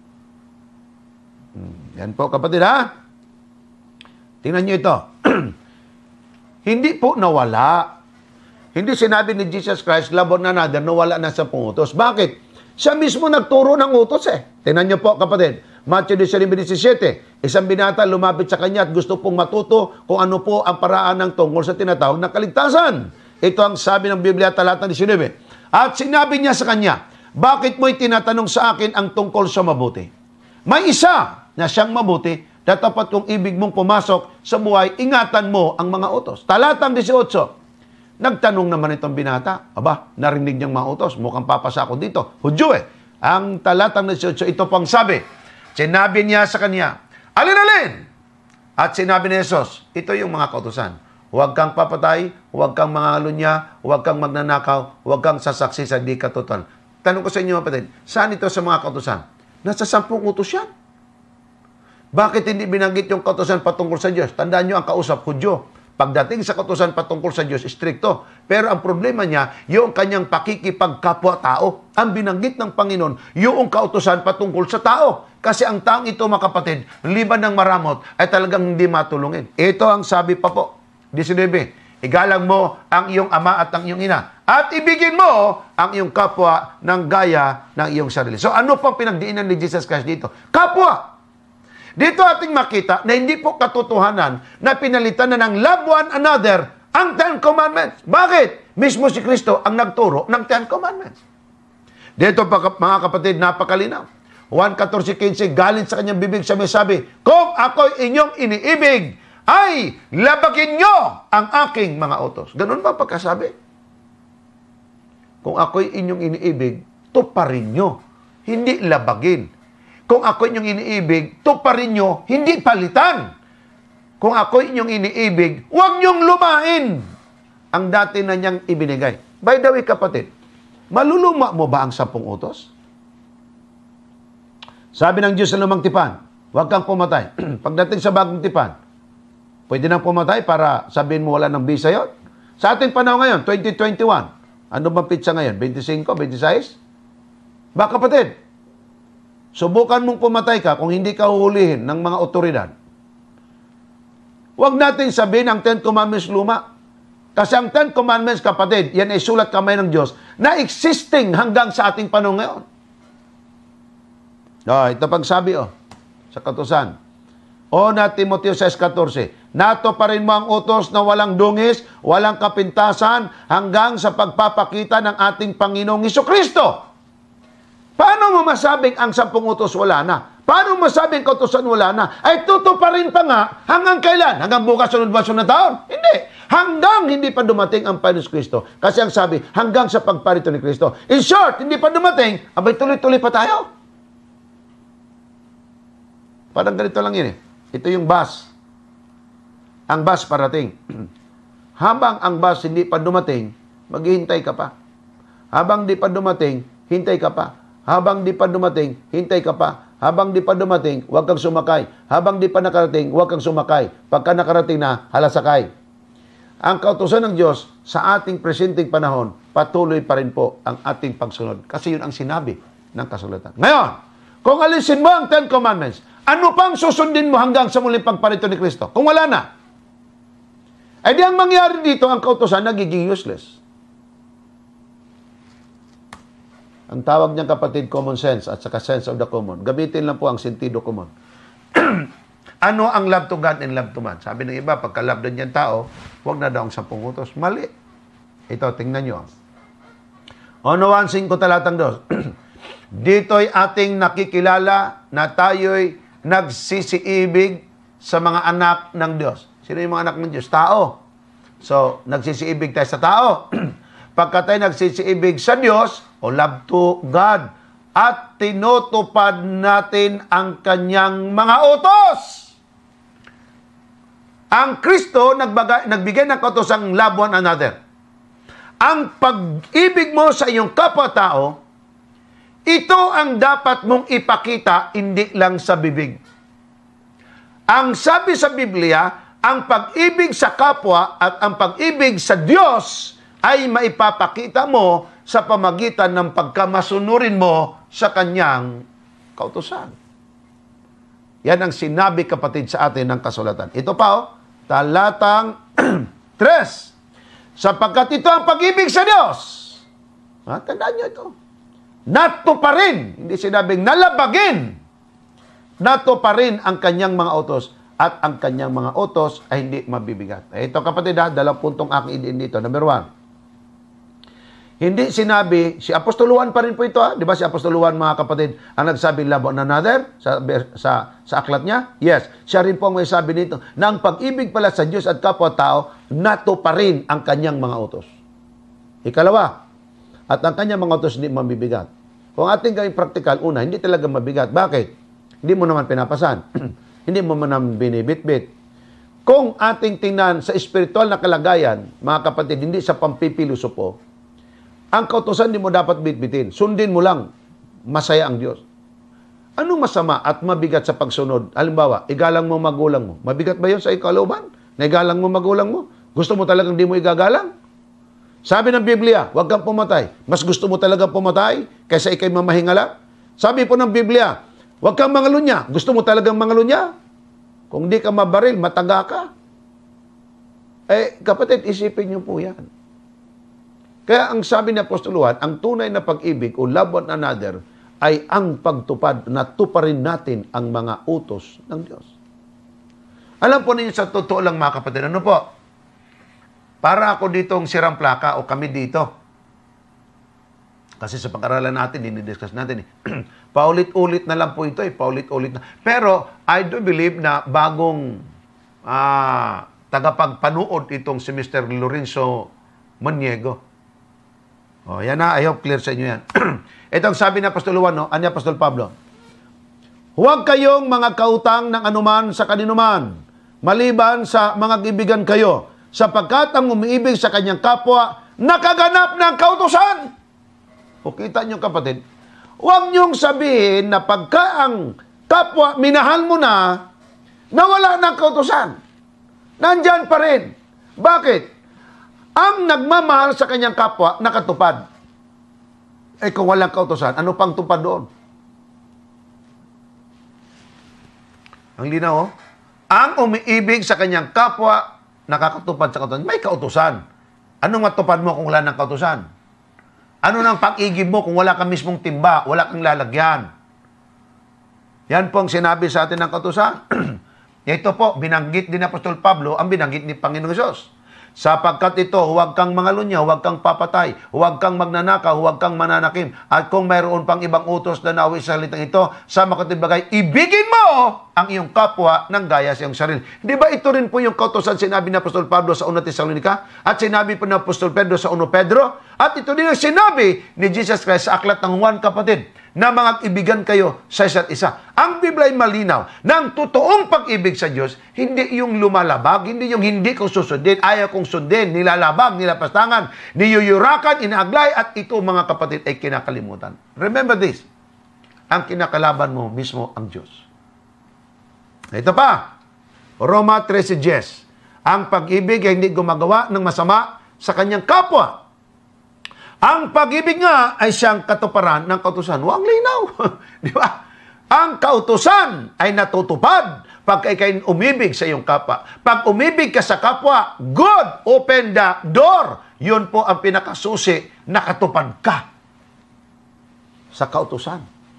Hmm. Yan po, kapatid, ha? Tingnan niyo ito. Hindi po nawala. Hindi sinabi ni Jesus Christ, love one another, nawala na sa utos. Bakit? Siya mismo nagturo ng utos eh. Tingnan niyo po, kapatid. Matthew nineteen seventy-seven, isang binata lumapit sa kanya at gusto pong matuto kung ano po ang paraan ng tungkol sa tinatawag na kaligtasan. Ito ang sabi ng Biblia, talata nineteen. At sinabi niya sa kanya, bakit mo'y tinatanong sa akin ang tungkol sa mabuti? May isa na siyang mabuti, datapat kung ibig mong pumasok sa buhay, ingatan mo ang mga utos. Talatang eighteen. Nagtanong naman itong binata, aba, narinig niyang mga utos, mukhang papasa ako dito. Hudyo eh. Ang talatang eighteen, ito pang sabi, sinabi niya sa kanya, alin-alin? At sinabi ni Jesus, ito yung mga kautusan. Huwag kang papatay, huwag kang mangalunya, huwag kang magnanakaw, huwag kang sasaksi sa di katotohanan. Tanong ko sa inyo, kapatid, saan ito sa mga kautusan? Nasa sampung utos yan. Bakit hindi binanggit yung kautusan patungkol sa Diyos? Tandaan nyo, ang kausap, Hudyo. Pagdating sa kautusan patungkol sa Diyos, stricto. Pero ang problema niya, yung kanyang pakikipagkapwa-tao. Ang binanggit ng Panginoon, yung kautusan patungkol sa tao. Kasi ang taong ito, mga kapatid, liban ng maramot, ay talagang hindi matulungin. Ito ang sabi pa po. nineteen. Igalang mo ang iyong ama at ang iyong ina. At ibigin mo ang iyong kapwa ng gaya ng iyong sarili. So ano pang pinagdiinan ni Jesus Christ dito? Kapwa! Dito ating makita na hindi po katotohanan na pinalitan na ng love one another ang Ten Commandments. Bakit? Mismo si Kristo ang nagturo ng Ten Commandments. Dito pa, mga kapatid, napakalinaw. Juan fourteen fifteen, galing sa kanyang bibig siya may sabi, kung ako'y inyong iniibig, ay labagin nyo ang aking mga utos. Ganun ba pagkasabi? Kung ako'y inyong iniibig, tuparin nyo, hindi labagin. Kung ako'y inyong iniibig, tuparin nyo, hindi palitan. Kung ako'y inyong iniibig, huwag nyong lumain ang dati na niyang ibinigay. By the way, kapatid, maluluma mo ba ang sampung utos? Sabi ng Diyos sa lumang tipan, huwag kang pumatay. Pagdating sa bagong tipan, pwede nang pumatay para sabihin mo wala ng visa yun. Sa ating panahon ngayon, twenty twenty-one, ano bang pitsa ngayon? twenty-five, twenty-six? Ba kapatid, subukan mong pumatay ka kung hindi ka huhulihin ng mga otoridad. Huwag natin sabihin ang Ten Commandments luma. Kasi ang Ten Commandments, kapatid, yan ay sulat kamay ng Diyos na existing hanggang sa ating panahon ngayon. Oh, ito pang sabi, oh, sa katusan. O na Timoteo six fourteen, nato pa rin mo ang utos na walang dungis, walang kapintasan, hanggang sa pagpapakita ng ating Panginoong Hesukristo. Paano mo masabing ang sampung utos wala na? Paano mo masabing kautusan wala na? Ay tuto pa rin pa nga hanggang kailan? Hanggang bukas sunod ba sunod na taon? Hindi. Hanggang hindi pa dumating ang Panginoon Kristo. Kasi ang sabi, hanggang sa pagparito ni Kristo. In short, hindi pa dumating, abay tuloy-tuloy pa tayo. Parang ganito lang yun eh. Ito yung bus. Ang bus parating. Habang ang bus hindi pa dumating, maghihintay ka pa. Habang di pa dumating, hintay ka pa. Habang di pa dumating, hintay ka pa. Habang di pa dumating, huwag kang sumakay. Habang di pa nakarating, huwag kang sumakay. Pagka nakarating na, halasakay. Ang kautusan ng Diyos sa ating presenteng panahon, patuloy pa rin po ang ating pagsunod. Kasi yun ang sinabi ng kasulatan. Ngayon, kung alisin mo ang Ten Commandments, ano pang susundin mo hanggang sa muling pagparito ni Kristo? Kung wala na. Ay di ang mangyari dito, ang kautusan nagiging useless. Ang tawag niyang kapatid, common sense at saka sense of the common. Gamitin lang po ang sentido common. Ano ang love to God and love to man? Sabi ng iba, pagka-love din yung tao, huwag na daw ang sampung utos. Mali. Ito, tingnan nyo. Ono one cinco talatang dos. Dito'y ating nakikilala na tayo'y nagsisiibig sa mga anak ng Diyos. Sino yung mga anak ng Diyos? Tao. So, nagsisiibig tayo sa tao. Pagka tayo nagsisiibig sa Diyos, o love to God, at tinutupad natin ang kanyang mga utos. Ang Kristo nagbagay, nagbigay ng kautosang love one another. Ang pag-ibig mo sa iyong kapwa-tao, ito ang dapat mong ipakita, hindi lang sa bibig. Ang sabi sa Biblia, ang pag-ibig sa kapwa at ang pag-ibig sa Diyos ay maipapakita mo sa pamagitan ng pagkamasunurin mo sa kanyang kautusan. Yan ang sinabi, kapatid, sa atin ng kasulatan. Ito pa, oh, talatang tres. Sapagkat ito ang pag-ibig sa Diyos. Ha? Tandaan nyo ito. Nato pa rin, hindi sinabing nalabagin, nato pa rin ang kanyang mga utos at ang kanyang mga utos ay hindi mabibigat. Ito, kapatid, ha, dalawang puntong aking idin dito. Number one, hindi sinabi, si Apostol Juan pa rin po ito, ha? Di ba si Apostol Juan, mga kapatid, ang nagsabi love one another sa, sa, sa aklat niya? Yes, siya rin po ang may sabi nito, na ang pag-ibig pala sa Diyos at kapwa-tao, nato pa rin ang kanyang mga utos. Ikalawa, at ang kanyang mga utos hindi mabibigat. Kung ating gawing praktikal, una, hindi talaga mabigat. Bakit? Hindi mo naman pinapasan. Hindi mo naman binibit-bit. Kung ating tingnan sa espiritual na kalagayan, mga kapatid, hindi sa pampipilosopo, ang kautusan hindi mo dapat bitbitin. Sundin mo lang, masaya ang Diyos. Anong masama at mabigat sa pagsunod? Halimbawa, igalang mo magulang mo. Mabigat ba yun sa ikalooban? Na igalang mo magulang mo? Gusto mo talagang di mo igagalang? Sabi ng Biblia, huwag kang pumatay. Mas gusto mo talagang pumatay kaysa ikay mamahingala? Sabi po ng Biblia, huwag kang mangalunya. Gusto mo talagang mangalunya? Kung di ka mabaril, mataga ka. Eh, kapatid, isipin niyo po yan. Kaya ang sabi ni Apostol Juan, ang tunay na pag-ibig o love one another ay ang pagtupad na tuparin natin ang mga utos ng Diyos. Alam po ninyo sa totoo lang, mga kapatid, ano po? Para ako ditong sirang plaka o kami dito. Kasi sa pag-aralan natin, dinidiscuss natin. Eh. Paulit-ulit na lang po ito. Eh. Paulit-ulit na. Pero I do believe na bagong uh, tagapagpanuod itong si Mister Lorenzo Maniego. O, yan na. I hope clear sa inyo yan. Ito ang sabi na Apostol Juan, no? Ani Apostol Pablo. Huwag kayong mga kautang ng anuman sa kaninuman, maliban sa mga kaibigan kayo, sapagkat ang umiibig sa kanyang kapwa, nakaganap ng kautusan. O kita nyo, kapatid, huwag niyong sabihin na pagka ang kapwa minahal mo na, nawala ng kautusan. Nandyan pa rin. Bakit? Ang nagmamahal sa kanyang kapwa, nakatupad. Eh kung walang kautusan, ano pang tupad doon? Ang linaw, oh. Ang umiibig sa kanyang kapwa, nakakatupad sa kautusan. May kautusan. Anong matupad mo kung wala ng kautusan? Ano nang pag-igib mo kung wala kang mismong timba, wala kang lalagyan? Yan po ang sinabi sa atin ng kautusan. Ito po, binanggit din ni Apostol Pablo, ang binanggit ni Panginoong Hesus. Sapagkat ito, huwag kang mangalunya, huwag kang papatay, huwag kang magnanakaw, huwag kang mananakim. At kung mayroon pang ibang utos na nawi sa salitang ito, sa makatibagay, ibigin mo ang iyong kapwa ng gaya sa iyong sarili. Di ba ito rin po yung kautosan sinabi ni Apostol Pablo sa una Tesalonica? At sinabi po ni Apostol Pedro sa una Pedro? At ito din ang sinabi ni Jesus Christ sa aklat ng Juan, kapatid, na mga ibigan kayo sa isa't isa. Ang Biblia ay malinaw na ang totoong pag-ibig sa Diyos, hindi yung lumalabag, hindi yung hindi ko susundin, ayaw kong sundin, nilalabag, nilapastangan, niyuyurakan, inaaglay, at ito mga kapatid ay kinakalimutan. Remember this, ang kinakalaban mo mismo ang Diyos. Ito pa, Roma thirteen ten, ang pag-ibig ay hindi gumagawa ng masama sa kanyang kapwa. Ang pag-ibig nga ay siyang katuparan ng kautusan. Huwag linaw. Di ba? Ang kautusan ay natutupad pag ikay umibig sa iyong kapwa. Pag umibig ka sa kapwa, good, open the door. Yun po ang pinakasusi, nakatupad ka sa kautusan.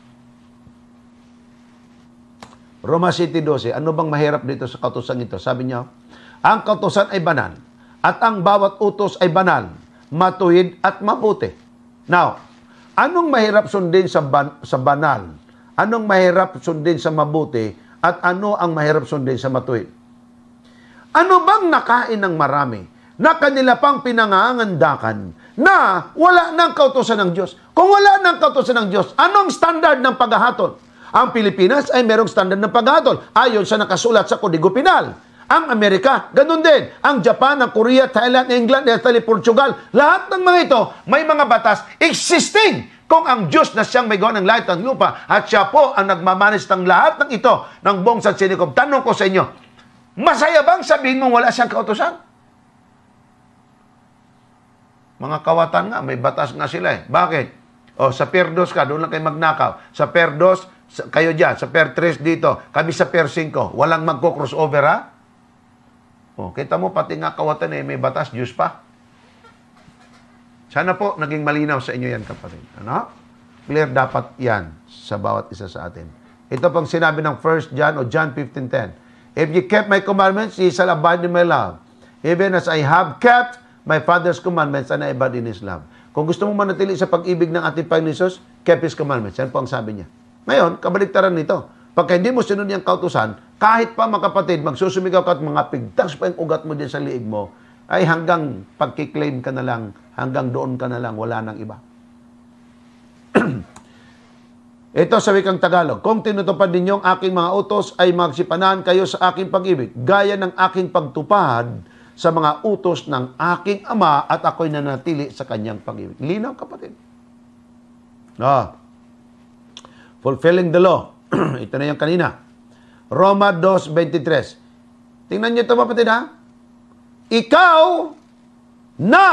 Roma City twelve, ano bang mahirap dito sa kautusan ito? Sabi niya, ang kautusan ay banal at ang bawat utos ay banal, matuwid at mabuti. Now, anong mahirap sundin sa, ban sa banal? Anong mahirap sundin sa mabuti? At ano ang mahirap sundin sa matuwid? Ano bang nakain ng marami na kanila pang pinangangandakan na wala ng kautusan ng Diyos? Kung wala ng kautusan ng Diyos, anong standard ng paghahatol? Ang Pilipinas ay merong standard ng paghahatol ayon sa nakasulat sa Kodigo Penal. Ang Amerika, ganun din. Ang Japan, ang Korea, Thailand, England, Italy, Portugal, lahat ng mga ito, may mga batas existing. Kung ang Diyos na siyang may gawa ng langit at lupa at siya po ang nagmamanis ng lahat ng ito ng buong sansinikom, tanong ko sa inyo, masaya bang sabihin mong wala siyang kautusan? Mga kawatan nga, may batas nga sila eh. Bakit? O, sa Pier two ka, doon lang kayo magnakaw. Sa Pier two, kayo dyan. Sa Pier three dito. Kami sa Pier five. Walang magko-crossover ha? O, kita mo, pati nga kawatan eh, may batas, Diyos pa. Sana po, naging malinaw sa inyo yan, kapatid. Ano? Clear dapat yan sa bawat isa sa atin. Ito pang sinabi ng First John o John fifteen ten. If you kept my commandments, ye shall abide in my love. Even as I have kept my Father's commandments and I abide in His love. Kung gusto mo manatili sa pag-ibig ng ating Panginoon Jesus, keep His commandments. Yan po ang sabi niya. Ngayon, kabaliktaran nito. Pagka hindi mo sinunod yung kautusan, kahit pa mga kapatid, magsusumigaw ka at mga pigtas pa yung ugat mo din sa liig mo, ay hanggang pagkiklaim ka na lang, hanggang doon ka na lang, wala nang iba. Ito sa wikang Tagalog, kung tinutupad ninyo ang aking mga utos, ay magsipanan kayo sa aking pag-ibig, gaya ng aking pagtupad sa mga utos ng aking Ama at ako'y nanatili sa kanyang pag-ibig. Linaw, kapatid. Ah. Fulfilling the law. Ito na yung kanina. Roma two twenty-three. Tingnan nyo ito, kapatid, ha? Ikaw na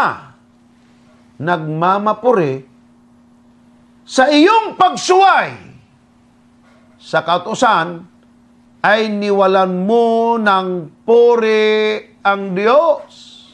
nagmamapuri sa iyong pagsuway sa kautusan ay niwalan mo ng puri ang Diyos.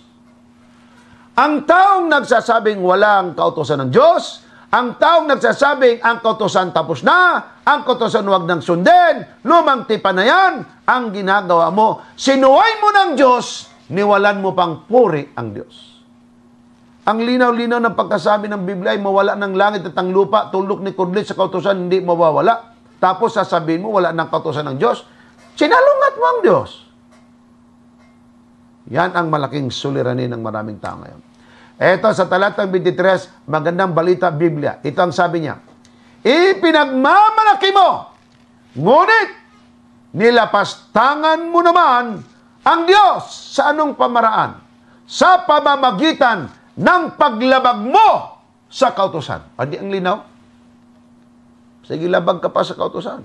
Ang taong nagsasabing walang kautusan ng Diyos, ang taong nagsasabing ang kautusan tapos na, ang kautusan huwag nang sundin, lumang tipan na yan, ang ginagawa mo, sinuway mo ng Diyos, niwalan mo pang puri ang Diyos. Ang linaw-linaw ng pagkasabi ng Biblia ay mawala ng langit at ang lupa, tulok ni kudlit sa kautusan, hindi mawawala. Tapos sasabihin mo, wala ng kautusan ng Diyos, sinalungat mo ang Diyos. Yan ang malaking suliranin ng maraming tao ngayon. Ito sa talatang twenty-three, magandang balita Biblia. Ito ang sabi niya, ipinagmamalaki mo, ngunit nilapastangan mo naman ang Diyos sa anong pamaraan? Sa pamamagitan ng paglabag mo sa kautusan. Adi ang linaw? Sige, labag ka pa sa kautusan.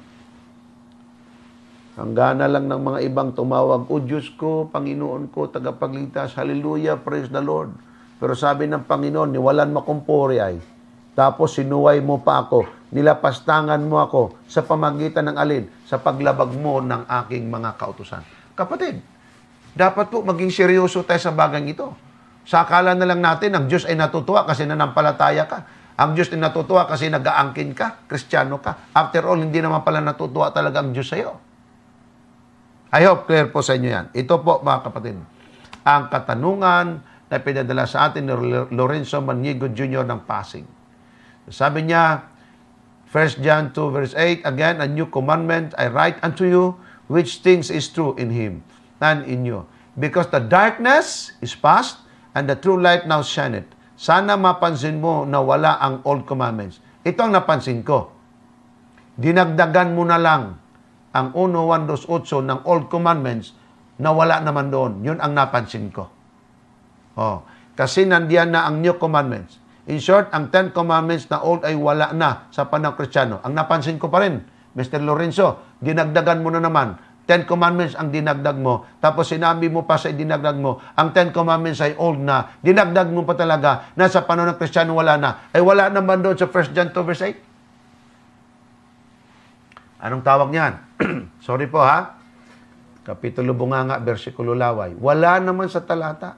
Ang gana lang ng mga ibang tumawag, O Diyos ko, Panginoon ko, tagapagligtas, hallelujah, praise the Lord. Pero sabi ng Panginoon, niwalan mo akong puri ay, tapos sinuway mo pa ako, nilapastangan mo ako sa pamagitan ng alin? Sa paglabag mo ng aking mga kautusan. Kapatid, dapat po maging seryoso tayo sa bagay ito. Sa akala na lang natin, ang Diyos ay natutuwa kasi nanampalataya ka. Ang Diyos ay natutuwa kasi nag-aangkin ka, Kristiyano ka. After all, hindi naman pala natutuwa talaga ang Diyos sa iyo. I hope clear po sa inyo yan. Ito po, mga kapatid, ang katanungan na pinadala sa atin ni Lorenzo Manigo Junior ng Pasig. Sabi niya, First John two verse eight, again, a new commandment I write unto you, which things is true in Him and in you. Because the darkness is past, and the true light now shineth. Sana mapansin mo na wala ang old commandments. Ito ang napansin ko. Dinagdagan mo na lang ang one, one, two, eight ng old commandments na wala naman doon. Yun ang napansin ko. Oh, kasi nandiyan na ang new commandments. In short, ang Ten Commandments na old ay wala na sa panahon Kristiyano. Ang napansin ko pa rin, Mister Lorenzo, dinagdagan mo na naman. Ten Commandments ang dinagdag mo. Tapos sinabi mo pa sa dinagdag mo, ang Ten Commandments ay old na. Dinagdag mo pa talaga na sa panahon ng Kristiyano wala na. Ay wala naman doon sa First John two verse eight. Anong tawag niyan? Sorry po ha. Kapitulo Bunganga, versikulo Laway. Wala naman sa talata.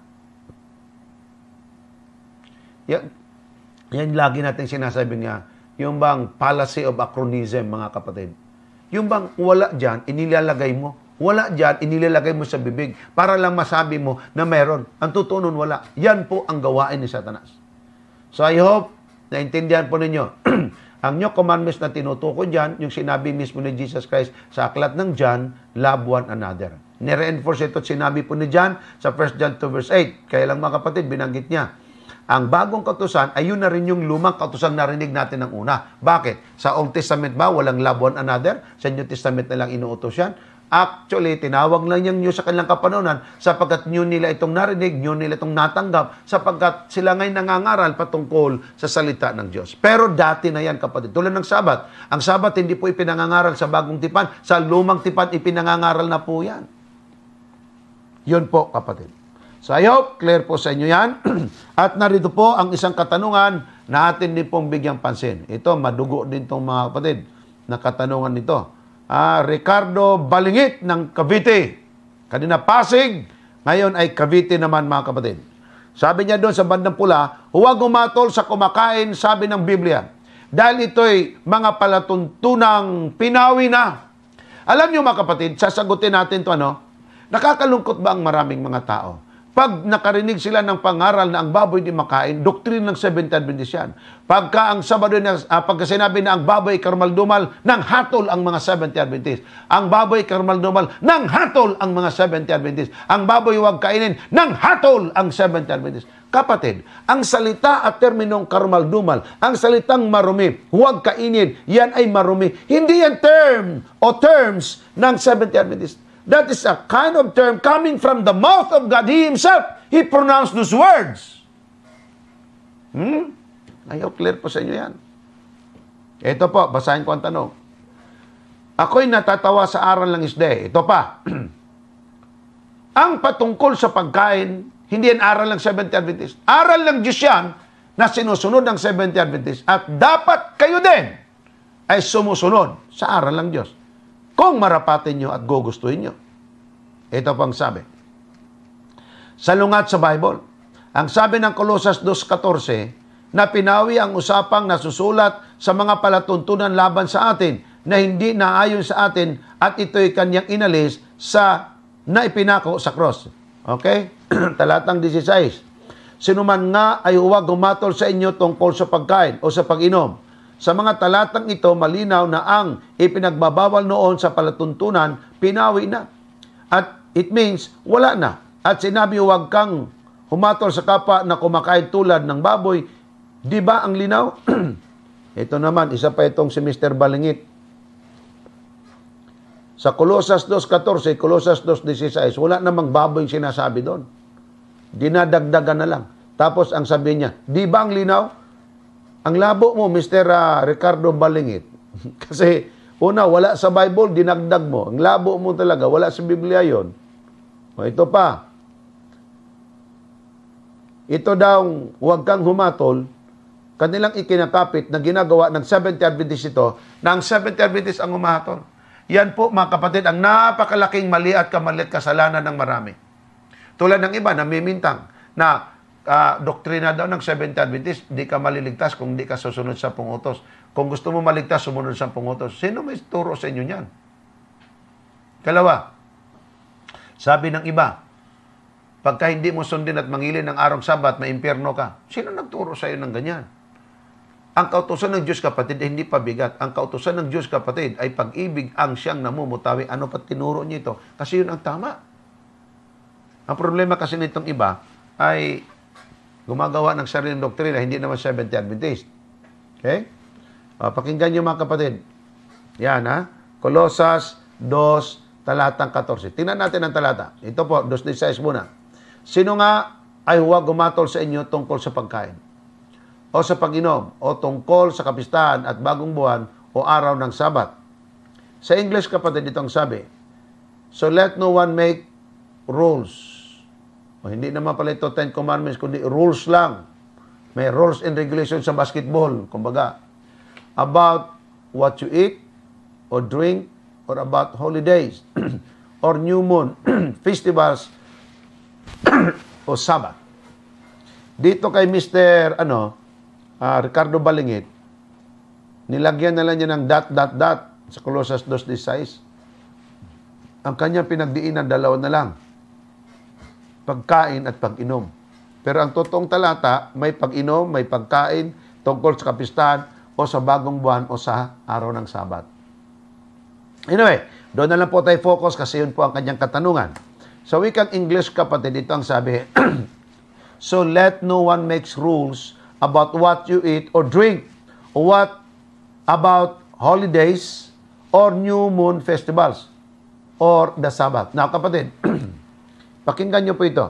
Yan, yan lagi natin sinasabi niya, yung bang fallacy of acronism, mga kapatid. Yung bang wala dyan, inilalagay mo. Wala dyan, inilalagay mo sa bibig para lang masabi mo na meron. Ang totoo nun, wala. Yan po ang gawain ni Satanas. So I hope, naintindihan po ninyo. Ang new commandments na tinutukoy dyan, yung sinabi mismo ni Jesus Christ sa aklat ng John, love one another. Nire-enforce ito at sinabi po ni John sa First John two verse eight. Kaya lang mga kapatid, binanggit niya. Ang bagong kautusan, ayun na rin yung lumang kautusan narinig natin ng una. Bakit? Sa Old Testament ba, walang love one another? Sa New Testament na lang inuutos yan? Actually, tinawag lang yung new sa kanilang kapanahonan sapagkat new nila itong narinig, new nila itong natanggap, sapagkat sila ngayon nangangaral patungkol sa salita ng Diyos. Pero dati na yan, kapatid. Tulad ng Sabat. Ang Sabat hindi po ipinangangaral sa bagong tipan. Sa lumang tipan, ipinangangaral na po yan. Yun po, kapatid. So I hope, clear po sa inyo yan. At narito po ang isang katanungan na atin din pong bigyang pansin. Ito, madugo din itong mga kapatid na katanungan nito. Ah, Ricardo Balingit ng Cavite. Kanina Pasig, ngayon ay Cavite naman mga kapatid. Sabi niya doon sa bandang pula, huwag umatol sa kumakain, sabi ng Biblia. Dahil ito'y mga palatuntunang pinawi na. Alam niyo mga kapatid, sasagutin natin ito ano, nakakalungkot ba ang maraming mga tao? Pag nakarinig sila ng pangaral na ang baboy di makain, doktrin ng Seventh-day Adventist yan. Pagka ang Sabado na, uh, pagka sinabi na ang baboy karmaldumal, nang hatol ang mga Seventh-day Adventist. Ang baboy karmaldumal, nang hatol ang mga Seventh-day Adventist. Ang baboy huwag kainin, nang hatol ang Seventh-day Adventist. Kapatid, ang salita at terminong karmaldumal, ang salitang marumi, huwag kainin, yan ay marumi. Hindi yan term o terms ng Seventh-day Adventist. That is a kind of term coming from the mouth of God. He Himself, He pronounced those words. Hmm? I hope clear po sa inyo yan. Ito po, basahin ko ang tanong. Ako'y natatawa sa aral ng isde. Ito pa. Ang patungkol sa pagkain, hindi yan aral ng Seventh-day Adventist. Aral ng Diyos yan na sinusunod ng Seventh-day Adventist. At dapat kayo din ay sumusunod sa aral ng Diyos. Kung marapatin nyo at gugustuhin nyo. Ito pang sabi. Salungat sa Bible. Ang sabi ng Colosas two fourteen, na pinawi ang usapang nasusulat sa mga palatuntunan laban sa atin na hindi naayon sa atin at ito'y kanyang inalis sa naipinako sa cross. Okay? Talatang sixteen. Sinuman nga ay huwag gumatol sa inyo tungkol sa pagkain o sa pag-inom. Sa mga talatang ito, malinaw na ang ipinagbabawal noon sa palatuntunan, pinawi na. At it means, wala na. At sinabi, huwag kang humatol sa kapwa na kumakain tulad ng baboy. Di ba ang linaw? Ito naman, isa pa itong si Mister Balingit. Sa Colosas two fourteen, Colosas two sixteen, wala namang baboy yung sinasabi doon. Dinadagdagan na lang. Tapos ang sabi niya, di ba ang linaw? Ang labo mo, Mister Uh, Ricardo Balingit, Kasi, una, wala sa Bible, dinagdag mo. Ang labo mo talaga, wala sa Biblia yon. O, ito pa. Ito daw, huwag kang humatol, kanilang ikinakapit na ginagawa ng Seventh-day Adventist ito, na ang Seventh-day Adventist ang humatol. Yan po, mga kapatid, ang napakalaking mali at kamalit kasalanan ng marami. Tulad ng iba, namimintang, na uh, doktrina daw ng Seventh-day Adventist, di ka maliligtas kung di ka susunod sa pungutos. Kung gusto mo maligtas, sumunod sa pungutos. Sino may turo sa inyo niyan? Kalawa, sabi ng iba, pagka hindi mo sundin at mangilin ng araw Sabat, may impyerno ka. Sino nagturo sa iyo ng ganyan? Ang kautusan ng Diyos, kapatid, ay hindi pabigat. Ang kautusan ng Diyos, kapatid, ay pag-ibig ang siyang namumutawi. Ano pa tinuro niya ito? Kasi yun ang tama. Ang problema kasi nitong iba ay gumagawa ng sariling doktrina, hindi naman Seventh-day Adventist. Okay? O, pakinggan niyo mga kapatid. Yan ha. Colosas two, talatang fourteen. Tingnan natin ang talata. Ito po, two sixteen muna. Sino nga ay huwag gumatol sa inyo tungkol sa pagkain, o sa pag-inom, o tungkol sa kapistahan at bagong buwan, o araw ng Sabat. Sa English, kapatid, ito ang sabi, so let no one make rules. O, hindi naman pala ito Ten Commandments, kundi rules lang. May rules and regulations sa basketball, kumbaga, about what you eat, or drink, or about holidays, or new moon, festivals, o Sabat. Dito kay Mister ano, uh, Ricardo Balingit, nilagyan na lang niya ng dot, dot, dot sa Colosas two sixteen. Ang kanyang pinagdiinan, dalawa na lang. Pagkain at pag-inom. Pero ang totoong talata, may pag-inom, may pagkain, tungkol sa kapistahan, o sa bagong buwan, o sa araw ng Sabat. Anyway, doon na lang po tayo focus kasi yun po ang kanyang katanungan. Sa wikang English, kapatid, ito ang sabi, so let no one makes rules about what you eat or drink, or what about holidays, or new moon festivals, or the Sabbath. Now, kapatid, pakinggan niyo po ito.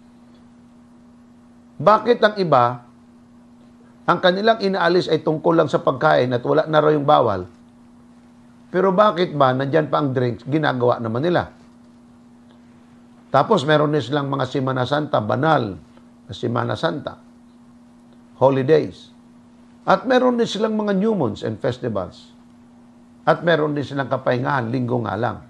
Bakit ang iba, ang kanilang inaalis ay tungkol lang sa pagkain at wala na raw yung bawal, pero bakit ba, nandyan pa ang drinks, ginagawa naman nila? Tapos, meron din silang mga Semana Santa, banal na Semana Santa, holidays. At meron din silang mga new moons and festivals. At meron din silang kapahingahan, linggo nga lang.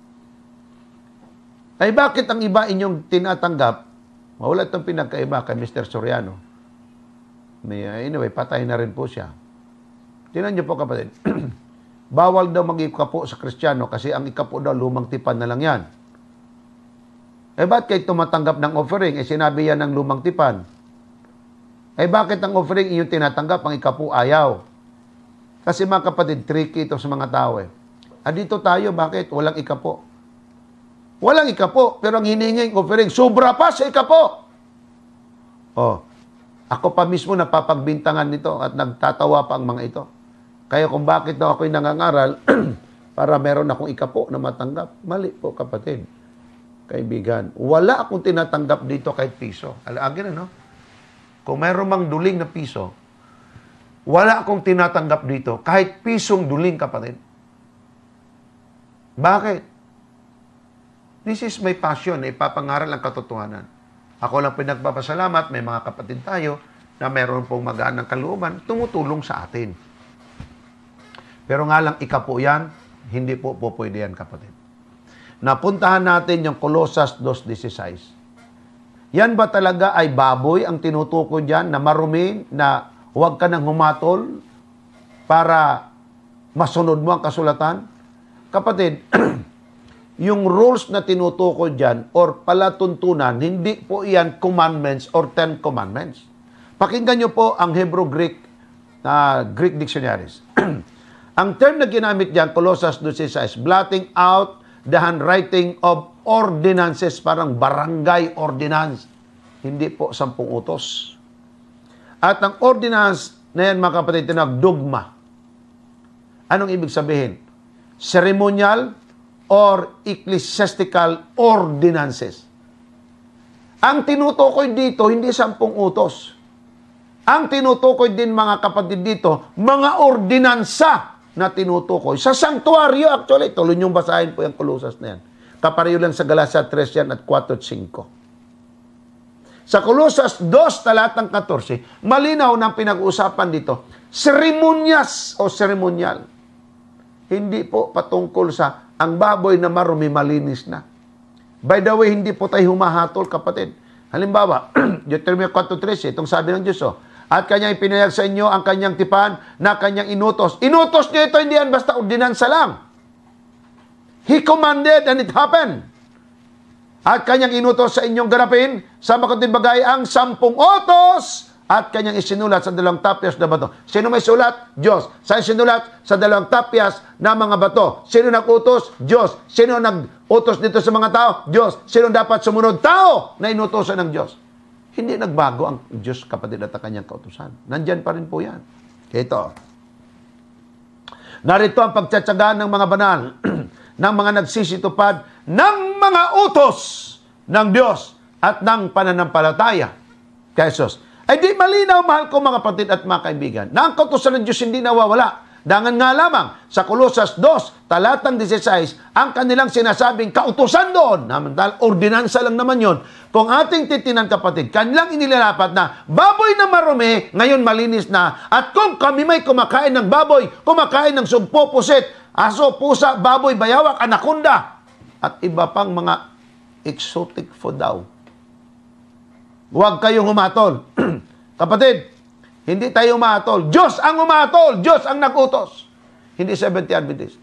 Ay bakit ang iba inyong tinatanggap? Wala itong pinagkaiba kay Mister Soriano. Anyway, patay na rin po siya. Tingnan niyo po, kapatid. Bawal daw mag-ikapo sa Kristiyano kasi ang ikapo daw, lumang tipan na lang yan. Eh, ba't kayo tumatanggap ng offering? Eh, sinabi yan ng lumang tipan. Eh, bakit ang offering inyong tinatanggap, ang ikapo ayaw? Kasi mga kapatid, tricky ito sa mga tao eh. Ah, dito tayo, bakit? Walang ikapo. Walang ikapo, pero ang hinihinging offering, sobra pa sa ikapo. Oh, ako pa mismo napapagbintangan nito at nagtatawa pa ang mga ito. Kaya kung bakit daw ako'y nangangaral, para meron akong ikapo na matanggap. Mali po, kapatid. Kaibigan, wala akong tinatanggap dito kahit piso. Alagin, ano? Kung mayroon mang duling na piso, wala akong tinatanggap dito kahit pisong duling, kapatid. Bakit? This is my passion, na ipapangaral ang katotohanan. Ako lang pinagpapasalamat, may mga kapatid tayo na meron pong magaan ng kalooban, tumutulong sa atin. Pero nga lang, ikapo yan, hindi po po pwede yan, kapatid. Napuntahan natin yung Colosas two sixteen. Yan ba talaga ay baboy ang tinutukoy dyan na marumi, na huwag ka nang humatol para masunod mo ang kasulatan? Kapatid, yung rules na tinutukoy dyan or palatuntunan, hindi po iyan commandments or ten commandments. Pakinggan nyo po ang Hebrew-Greek uh, Greek dictionaries. Ang term na ginamit dyan, Colosas two sixteen, blotting out the handwriting of ordinances, parang barangay ordinance. Hindi po sampung utos. At ang ordinance na yan, mga kapatid, tinawag dogma. Anong ibig sabihin? Ceremonial or ecclesiastical ordinances. Ang tinutukoy dito, hindi sampung utos. Ang tinutukoy din, mga kapatid, dito, mga ordinansa na tinutukoy. Sa sanctuaryo, actually, tuloy niyong basahin po yung Colosas na yan. Kapareho lang sa Galacia three yan at four at five. Sa Colosas two, talatang fourteen, malinaw ng pinag-uusapan dito, seremonyas o seremonyal. Hindi po patungkol sa ang baboy na marumi, malinis na. By the way, hindi po tayo humahatol, kapatid. Halimbawa, Deuteronomy four thirteen, itong sabi ng Diyos, oh, at kanyang ipinayag sa inyo ang kanyang tipan na kanyang inutos. Inutos niya ito, hindi yan basta ordinansa lang. He commanded and it happened. At kanyang inutos sa inyong ganapin sa makunting bagay ang sampung utos at kanyang isinulat sa dalawang tapyas na bato. Sino may sulat? Diyos. Saan sinulat? Sa dalawang tapyas na mga bato. Sino nag-utos? Diyos. Sino nag-utos dito sa mga tao? Diyos. Sino dapat sumunod? Tao na inutosan ng Diyos. Hindi nagbago ang Diyos, kapatid, at ang kanyang kautusan. Nandyan pa rin po yan. Ito. Narito ang pagtsatsagaan ng mga banal ng mga nagsisitupad ng mga utos ng Diyos at ng pananampalataya kay Jesus. Ay di malinaw, mahal ko mga kapatid at mga kaibigan, na ang kautusan ng Diyos hindi nawawala. Dangan nga lamang sa Colosas two, talatang sixteen, ang kanilang sinasabing kautusan doon, naman dahil ordinansa lang naman yon. Kung ating titinan, kapatid, kanilang inilalapat na baboy na marumi, ngayon malinis na. At kung kami may kumakain ng baboy, kumakain ng sugpo, pusit, aso, pusa, baboy, bayawak, anaconda, at iba pang mga exotic food daw. Huwag kayong humatol. Kapatid, hindi tayo humatol. Diyos ang humatol. Diyos ang nag-utos. Hindi Seventh-day Adventist.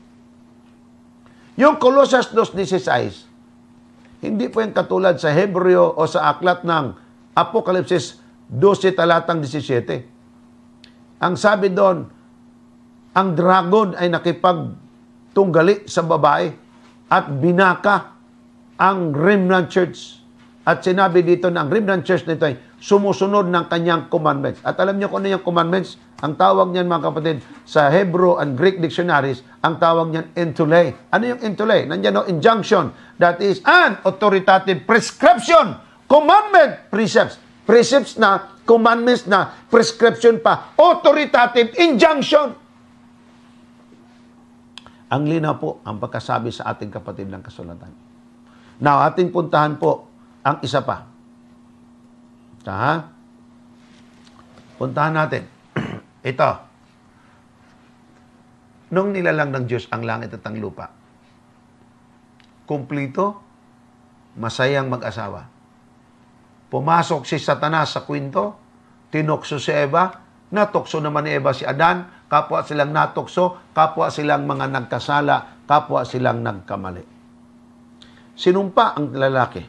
Yung Colosas two sixteen, hindi po yung katulad sa Hebreo o sa aklat ng Apokalipsis twelve talatang seventeen. Ang sabi doon, ang dragon ay nakipagtunggali sa babae at binaka ang remnant church. At sinabi dito na ang remnant church nito ay sumusunod ng kanyang commandments. At alam niyo kung ano yung commandments? Ang tawag niyan, mga kapatid, sa Hebrew and Greek dictionaries, ang tawag niyan entule. Ano yung entule? Nandiyan o, injunction. That is an authoritative prescription. Commandment, precepts. Precepts na, commandments na, prescription pa. Authoritative injunction. Ang linaw po ang pagkasabi sa ating kapatid ng kasulatan. Now, ating puntahan po ang isa pa. Ha? Puntahan natin. Ito. Nung nilalang ng Diyos ang langit at ang lupa, kumplito, masayang mag-asawa. Pumasok si Satanas sa kwento, tinukso si Eva, natukso naman ni Eva si Adan, kapwa silang natukso, kapwa silang mga nagkasala, kapwa silang nagkamali. Sinumpa ang lalaki.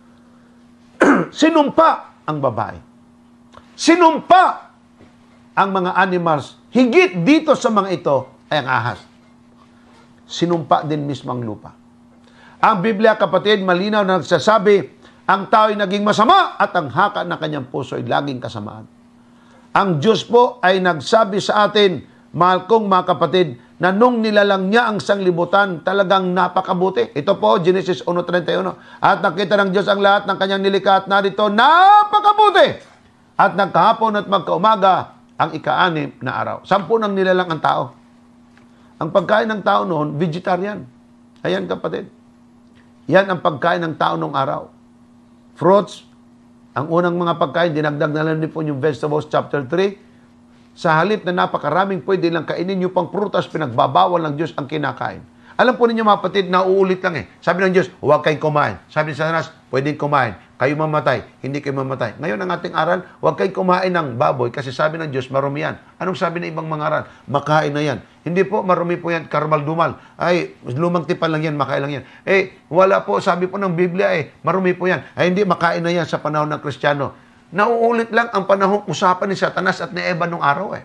Sinumpa ang babae. Sinumpa ang mga animals. Higit dito sa mga ito ay ang ahas. Sinumpa din mismo ang lupa. Ang Biblia, kapatid, malinaw na nagsasabi, ang tao ay naging masama at ang haka ng kanyang puso ay laging kasamaan. Ang Diyos po ay nagsabi sa atin, mahal kong mga kapatid, na nung nilalang niya ang sanglibutan, talagang napakabuti. Ito po, Genesis one thirty-one. At nakita ng Diyos ang lahat ng kanyang nilikha at narito, napakabuti! At nagkahapon at magkaumaga ang ika-anim na araw. Sampu nang nilalang ang tao. Ang pagkain ng tao noon, vegetarian. Ayan, kapatid. Yan ang pagkain ng tao noong araw. Fruits, ang unang mga pagkain, dinagdag na lang din po yung vegetables, chapter three. Sa halip na napakaraming pwede lang kainin nyo pang prutas, pinagbabawal ng Diyos ang kinakain. Alam po ninyo, mga kapatid, nauulit lang eh. Sabi ng Diyos, huwag kayong kumain. Sabi ni Satanas, pwedeng kumain. Kayo mamatay, hindi kayo mamatay. Ngayon ang ating aral, huwag kayong kumain ng baboy kasi sabi ng Diyos, marumi yan. Anong sabi ng ibang mga aral? Makain na yan. Hindi po, marumi po yan, karmal-dumal. Ay, lumang tipan lang yan, makain lang yan. Eh, wala po, sabi po ng Biblia eh, marumi po yan. Ay, hindi, makain na yan sa panahon ng Kristiyano. Nauulit lang ang panahong usapan ni Satanas at ni Eva nung araw eh.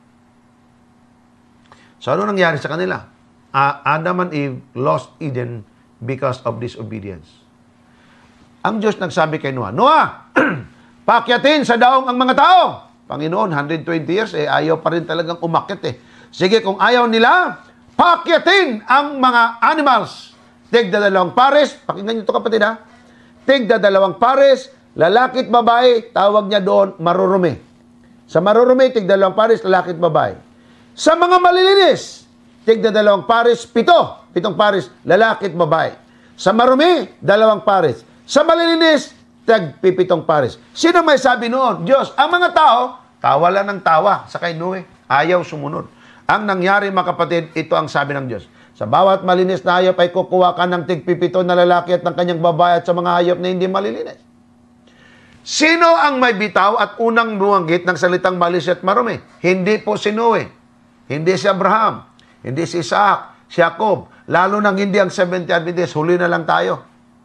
So, ano nangyari sa kanila? Uh, Adam and Eve lost Eden because of disobedience. Ang Diyos nagsabi kay Noah, Noah, pakyatin sa daong ang mga tao. Panginoon, one hundred twenty years, eh, ayaw pa rin talagang umakyat eh. Sige, kung ayaw nila, pakyatin ang mga animals. Tigda dalawang pares, pakinggan niyo ito kapatid ha. Tigda dalawang pares, lalaki at babae, tawag niya doon, marurumi. Sa marurumi, tigda dalawang pares, lalaki at babae. Sa mga malilinis, tigda dalawang pares, pito. Pitong pares, lalaki at babae. Sa marumi, dalawang pares. Sa malilinis, tagpipitong pares. Sino may sabi noon? Diyos. Ang mga tao, tawa lang ng tawa sa kay Noe. Ayaw sumunod. Ang nangyari, mga kapatid, ito ang sabi ng Diyos. Sa bawat malinis na hayop ay kukuha ka ng tigpipito na lalaki at ng kanyang babae at sa mga hayop na hindi malilinis. Sino ang may bitaw at unang buwanggit ng salitang malis at marumi? Hindi po si Noe. Hindi si Abraham. Hindi si Isaac, si Jacob. Lalo nang hindi ang Seventh-day Adventist. Huli na lang tayo.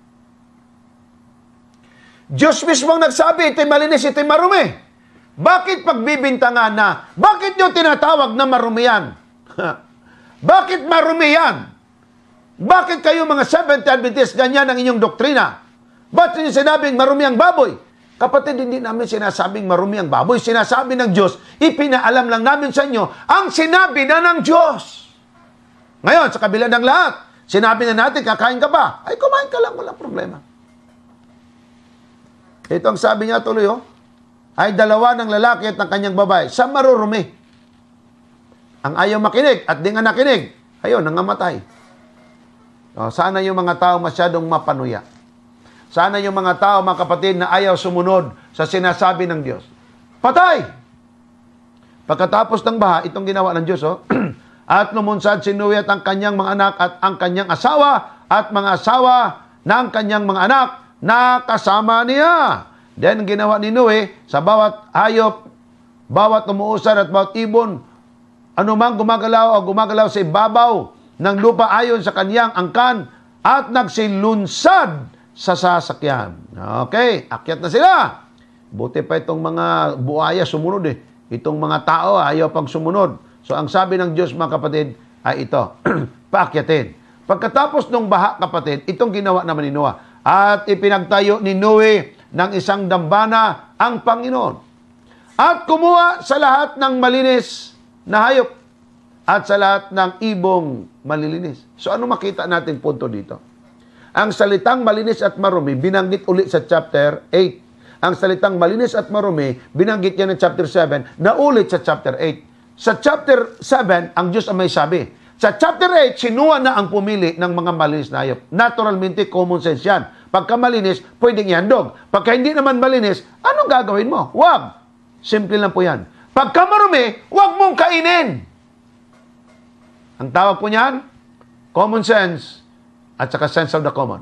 Diyos mismo ang nagsabi, ito'y malinis, ito'y marumi. Bakit pagbibintangan na, bakit nyo tinatawag na marumi yan? Bakit marumi yan? Bakit kayo mga Seventh-day Adventist ganyan ang inyong doktrina? Ba't nyo sinabing marumi ang baboy? Kapatid, hindi namin sinasabing marumi ang baboy. Sinasabi ng Diyos, ipinaalam lang namin sa inyo ang sinabi na ng Diyos. Ngayon, sa kabila ng lahat, sinabi na natin, kakain ka ba? Ay, kumain ka lang, walang problema. Ito ang sabi niya tuloy, oh, ay dalawa ng lalaki at ng kanyang babae sa marurumi. Ang ayaw makinig at di nga nakinig, ayun, nangamatay. O, sana yung mga tao masyadong mapanuya. Sana yung mga tao, mga kapatid, na ayaw sumunod sa sinasabi ng Diyos. Patay! Pagkatapos ng baha, itong ginawa ng Diyos, oh, at lumunsad si Noe at ang kanyang mga anak at ang kanyang asawa at mga asawa ng kanyang mga anak na kasama niya. Then, ginawa ni Noe sa bawat hayop, bawat umuusad at bawat ibon, anumang gumagalaw o gumagalaw sa ibabaw ng lupa ayon sa kanyang angkan at nagsilunsad sa sasakyan. Okay, akyat na sila. Buti pa itong mga buaya sumunod eh. Itong mga tao ayaw pang sumunod. So, ang sabi ng Diyos, mga kapatid, ay ito, paakyatin. Pagkatapos ng baha, kapatid, itong ginawa naman ni Noah. At ipinagtayo ni Noe ng isang dambana ang Panginoon. At kumuha sa lahat ng malinis na hayop at sa lahat ng ibong malilinis. So, ano makita natin punto dito? Ang salitang malinis at marumi, binanggit ulit sa chapter eight. Ang salitang malinis at marumi, binanggit yan ng chapter seven, na ulit sa chapter eight. Sa chapter seven, ang Diyos ang may sabi. Sa chapter eight, si Noah na ang pumili ng mga malinis na hayop. Naturalmente, common sense yan. Pagka malinis, pwedeng ihandog. Pagka hindi naman malinis, anong gagawin mo? Huwag. Simple lang po yan. Pagka marumi, huwag mong kainin. Ang tawag po niyan, common sense at saka sense of the common.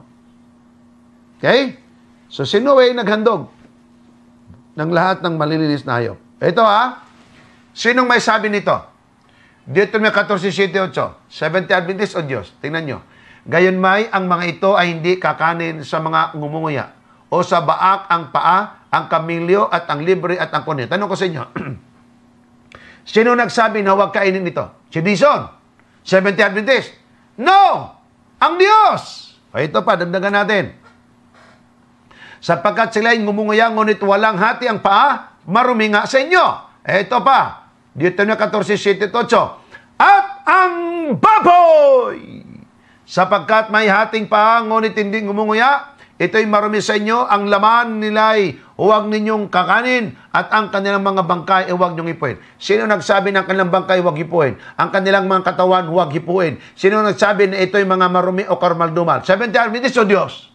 Okay? So, si Noah ay naghandog ng lahat ng malilinis na hayop. Ito ha, sinong may sabi nito? Deuteronomy fourteen seventy-eight, Seventh-day Adventist o Diyos? Tingnan nyo. Gayon may, ang mga ito ay hindi kakanin sa mga ngumunguya o sa baak ang paa, ang kamilyo at ang libre at ang kunin. Tanong ko sa inyo, sino nagsabi na huwag kainin ito? Si Dison? Seventh-day Adventist? No! Ang Diyos! O ito pa, dagdagan natin. Sapagkat sila'y ngumunguya, ngunit walang hati ang paa, marumi nga sa inyo. Ito pa, Deuteronomy fourteen seventy-eight, at ang baboy! Sapagkat may hating paa, ngunit hindi ngumunguya, ito'y marumi sa inyo, ang laman nila'y huwag ninyong kakanin, at ang kanilang mga bangkay ay huwag ninyong hipuin. Sino nagsabi ng kanilang bangkay huwag hipuin? Ang kanilang mga katawan huwag hipuin. Sino nagsabi na ito'y mga marumi o karmaldumal? Seventh-day Adventist o Diyos?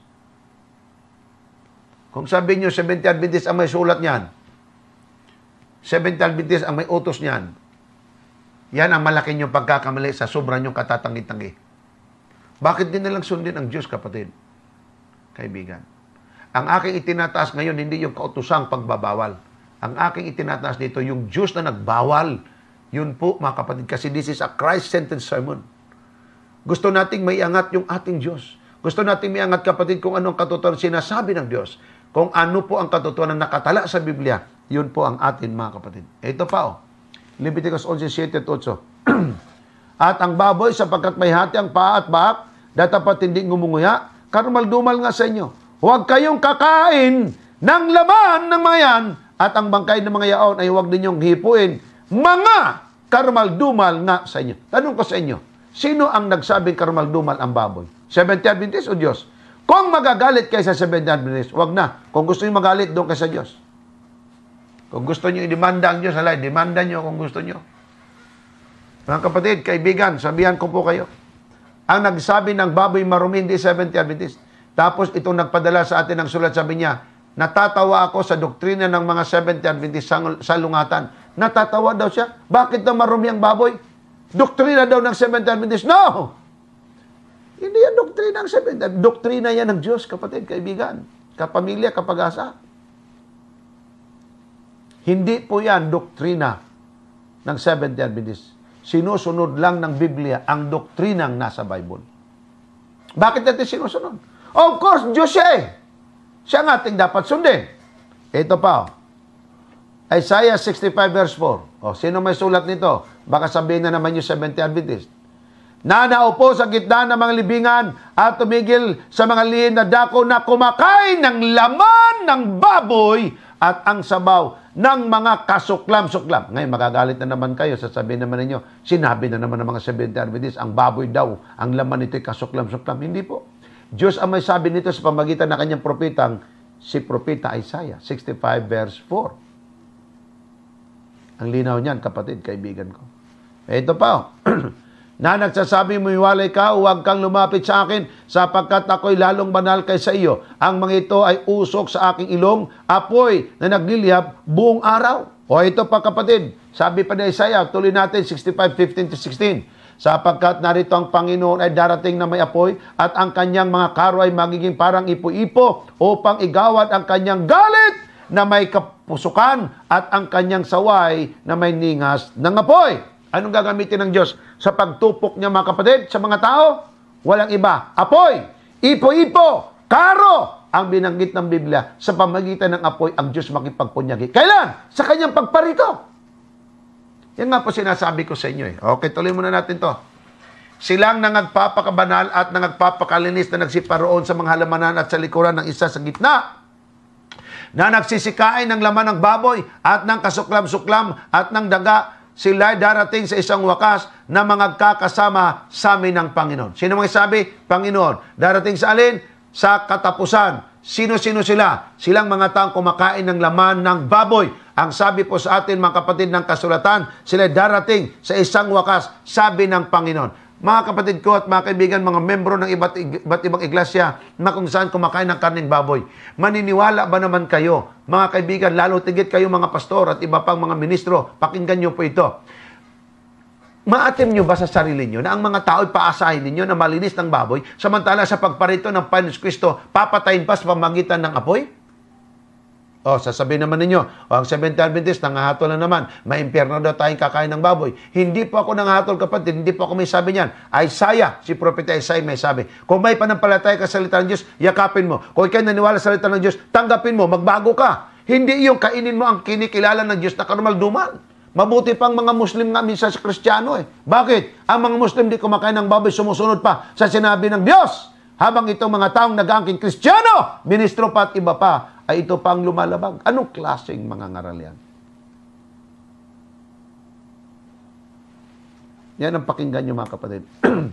Kung sabi nyo, Seventh-day Adventist ang may sulat niyan, Seventh-day Adventist ang may utos niyan, yan ang malaki niyong pagkakamali sa sobrang niyong katatangi-tangi. Bakit din nalang sundin ang Diyos, kapatid? Kaibigan. Ang aking itinataas ngayon, hindi yung kautusang pagbabawal. Ang aking itinataas dito, yung Diyos na nagbawal. Yun po, mga kapatid, kasi this is a Christ-centered sermon. Gusto nating maiangat yung ating Diyos. Gusto nating maiangat, kapatid, kung anong katotohanan sinasabi ng Diyos. Kung ano po ang katotohanan na nakatala sa Biblia, yun po ang atin, mga kapatid. Ito pa, oh. Leviticus eleven seventy-eight. At ang baboy, sapagkat may hati ang paa at baak, datapat hindi ngumunguya, karmal-dumal nga sa inyo. Huwag kayong kakain ng laman ng mga yan, at ang bangkay ng mga yaon ay huwag ninyong hipuin. Mga karmal-dumal nga sa inyo. Tanong ko sa inyo, sino ang nagsabing karmal-dumal ang baboy? Seventh-day Adventist o Diyos? Kung magagalit kayo sa Seventh-day Adventist, huwag na. Kung gusto nyo magalit, doon kayo sa Diyos. Kung gusto nyo i-demanda ang Diyos, alay, demanda nyo kung gusto nyo. Mga kapatid, kaibigan, sabihan ko po kayo. Ang nagsabi ng baboy marumi, hindi Seventh-day Adventist. Tapos itong nagpadala sa atin ng sulat, sabi niya, natatawa ako sa doktrina ng mga Seventh-day Adventist sa lungatan. Natatawa daw siya. Bakit daw marumi ang baboy? Doktrina daw ng Seventh-day Adventist. No! Hindi yan doktrina ng Seventh-day Adventist. Doktrina yan ng Diyos, kapatid, kaibigan, kapamilya, kapag-asa. Hindi po yan doktrina ng Seventh-day Adventist. Sinusunod lang ng Biblia ang doktrinang nasa Bible. Bakit natin sinusunod? Of course, Diyos siya eh. Siya ang ating dapat sundin. Ito pa, oh. Isaiah sixty-five verse four. O, sino may sulat nito? Baka sabihin na naman yung Seventh-day Adventist. Na naupo sa gitna ng mga libingan at tumigil sa mga lihin na dako na kumakain ng laman ng baboy at ang sabaw ng mga kasuklam-suklam. Ngayon, magagalit na naman kayo. Sasabihin naman ninyo, sinabi na naman ng mga Seventh-day Adventist, ang baboy daw, ang laman nito'y kasuklam-suklam. Hindi po. Diyos ang may sabi nito sa pamagitan ng kanyang propetang, si propeta Isaiah, sixty-five verse four. Ang linaw niyan, kapatid, kaibigan ko. Ito pa, na nagsasabi mo, iwalay ka, huwag kang lumapit sa akin, sapagkat ako'y lalong banal kaysa iyo. Ang mga ito ay usok sa aking ilong, apoy na naglilihap buong araw. O ito pa, kapatid, sabi pa ni Isaiah, tuloy natin, sixty-five fifteen to sixteen. Sapagkat narito ang Panginoon ay darating na may apoy at ang kanyang mga karo ay magiging parang ipo-ipo upang igawad ang kanyang galit na may kapusukan at ang kanyang saway na may ningas ng apoy. Anong gagamitin ng Diyos sa pagtupok niya, mga kapatid, sa mga tao? Walang iba. Apoy, ipo-ipo, karo, ang binanggit ng Biblia. Sa pamagitan ng apoy, ang Diyos makipagpunyagi. Kailan? Sa kanyang pagparito. Yan nga po sinasabi ko sa inyo eh. Okay, tuloy muna natin to. Silang nangagpapakabanal at nangagpapakalinis na nagsiparoon sa mga halamanan at sa likuran ng isa sa gitna, na nagsisikain ng laman ng baboy at ng kasuklam-suklam at ng daga, sila'y darating sa isang wakas na mga kakasama sa amin ng Panginoon. Sino mga sabi? Panginoon. Darating sa alin? Sa katapusan. Sino-sino sila? Silang mga taong kumakain ng laman ng baboy. Ang sabi po sa atin, mga kapatid ng kasulatan, sila'y darating sa isang wakas, sabi ng Panginoon. Mga kapatid ko at mga kaibigan, mga membro ng iba't, iba't ibang iglesia na kung saan kumakain ng karneng baboy. Maniniwala ba naman kayo, mga kaibigan, lalo tigit kayo mga pastor at iba pang mga ministro, pakinggan nyo po ito. Maatim nyo ba sa sarili nyo na ang mga tao paasahin ninyo na malinis ng baboy, samantala sa pagparito ng Panginoon Kristo, papatayin pa sa pamagitan ng apoy? O, sasabihin naman ninyo, o ang Seventh-day Adventist, nangahatol na naman, maimpyerno daw tayong kakain ng baboy. Hindi po ako nangahatol, kapatid, hindi po ako may sabi niyan. Isaiah, si Propeta Isaiah may sabi, kung may panampalataya ka sa salita ng Diyos, yakapin mo. Kung ikay naniwala sa salita ng Diyos, tanggapin mo, magbago ka. Hindi yung kainin mo ang kinikilala ng Diyos na karumal-dumal. Mabuti pang mga Muslim nga minsan sa Kristiyano eh. Bakit? Ang mga Muslim di kumakain ng baboy, sumusunod pa sa sinabi ng Diyos. Habang itong mga taong nag-aangking Kristiyano, ministro pa at iba pa, ay ito pang lumalabag. Anong klaseng mga ngaral yan? Yan ang pakinggan nyo, mga kapatid.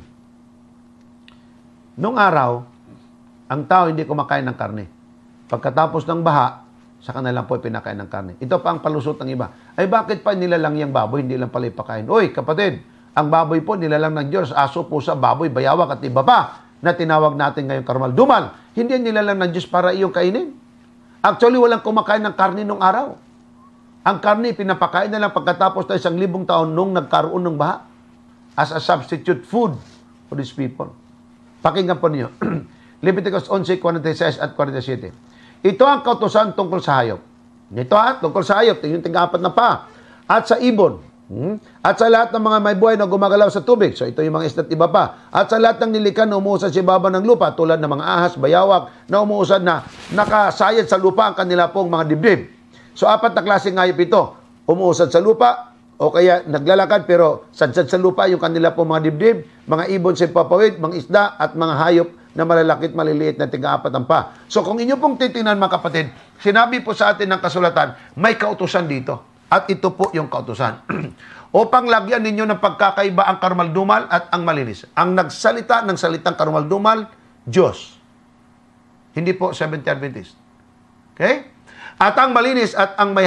Noong araw, ang tao hindi kumakain ng karne. Pagkatapos ng baha, saka na lang po pinakain ng karne. Ito pa ang palusot ng iba. Ay bakit pa nilalang yung baboy, hindi lang pala ipakain? Uy, kapatid, ang baboy po nilalang ng Diyos, aso, pusa, baboy, bayawak at iba pa na tinawag natin ngayong karumal-dumal. Hindi nilalang ng Diyos para iyong kainin. Actually, walang kumakain ng karne nung araw. Ang karne, pinapakain na lang pagkatapos na isang libong taon nung nagkaroon ng baha as a substitute food for these people. Pakinggan po niyo. Leviticus eleven, forty-six at forty-seven. Ito ang kautusan tungkol sa hayop. Ito ha, tungkol sa hayop, yung tig-apat na pa. At sa ibon. Hmm? At sa lahat ng mga may buhay na gumagalaw sa tubig. So ito yung mga isda't iba pa. At sa lahat ng nilikan na umuusad sa ibaba ng lupa, tulad ng mga ahas, bayawak, na umuusad na nakasayad sa lupa ang kanila pong mga dibdib. So apat na klaseng hayop ito. Umuusad sa lupa, o kaya naglalakad pero sadsad sa lupa yung kanila pong mga dibdib, mga ibon sa papawid, mga isda at mga hayop na malalaki at maliliit na tiga-apat ang pa. So kung inyo pong titingnan, mga kapatid, sinabi po sa atin ng kasulatan, may kautusan dito. At ito po yung kautusan. Upang lagyan ninyo ng pagkakaiba ang karumal-dumal at ang malinis. Ang nagsalita ng salitang karumal-dumal, Diyos. Hindi po Seventh-day Adventist. Okay? At ang malinis at ang may, ha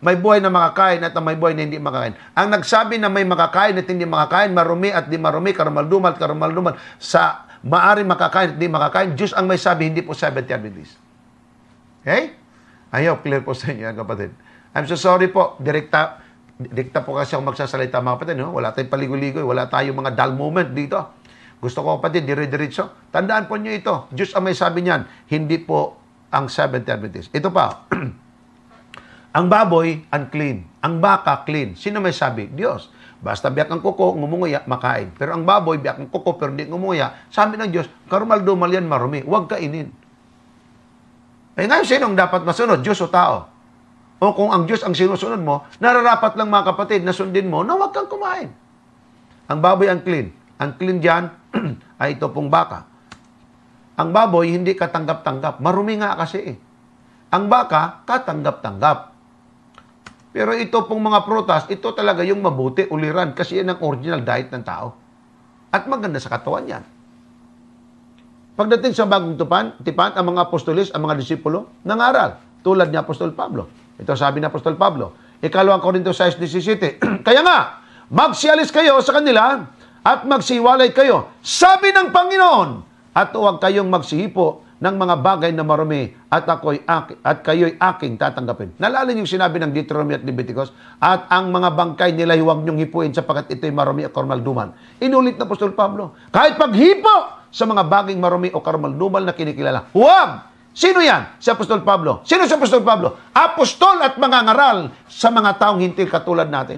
may buhay na makakain at may buhay na hindi makakain. Ang nagsabi na may makakain at hindi makakain, marumi at di marumi, karumaldumal at karumaldumal, sa maaaring makakain at di makakain, Diyos ang may sabi, hindi po Seventh-day Adventist. Okay? I hope clear po sa inyo, kapatid. I'm so sorry po. Direkta, direkta po kasi ako magsasalita, mga kapatid. No? Wala tayong paligoy-ligoy. Wala tayong mga dull moment dito. Gusto ko, kapatid, dire-diretso. Tandaan po nyo ito. Diyos ang may sabi niyan. Hindi po ang Seventh-day Adventist. Ito pa. Ang baboy, unclean. Ang baka, clean. Sino may sabi? Diyos. Basta biyak ang kuko, ngumunguya, makain. Pero ang baboy, biyak ang kuko, pero hindi ngumunguya. Sabi ng Diyos, karumal-dumal yan, marumi. Huwag kainin. Eh ngayon, sinong dapat masunod? Diyos o tao? O kung ang Diyos ang sinusunod mo, nararapat lang mga kapatid na sundin mo na huwag kang kumain. Ang baboy unclean. Ang clean dyan ay ito pong baka. Ang baboy hindi katanggap-tanggap. Marumi nga kasi eh. Ang baka, katanggap-tanggap. Pero ito pong mga prutas, ito talaga yung mabuti, uliran, kasi yan ang original diet ng tao. At maganda sa katawan yan. Pagdating sa bagong tupan, tipan, ang mga apostolis, ang mga disipulo, nangaral. Tulad ni Apostol Pablo. Ito sabi ni Apostol Pablo. Ikalawang Korinto six seventeen. Kaya nga, magsialis kayo sa kanila at magsiwalay kayo. Sabi ng Panginoon, at huwag kayong magsihipo ng mga bagay na marumi at ako'y aki, at kayo'y aking tatanggapin. Nalala yung sinabi ng Deuteronomy at Leviticus, at ang mga bangkay nila huwag niyong hipuin sapagkat ito'y marumi at karumaldumal. Inulit na Apostol Pablo, kahit paghipo sa mga baging marumi o karumaldumal na kinikilala, huwag! Sino yan? Si Apostol Pablo. Sino si Apostol Pablo? Apostol at mangangaral sa mga taong hintil katulad natin.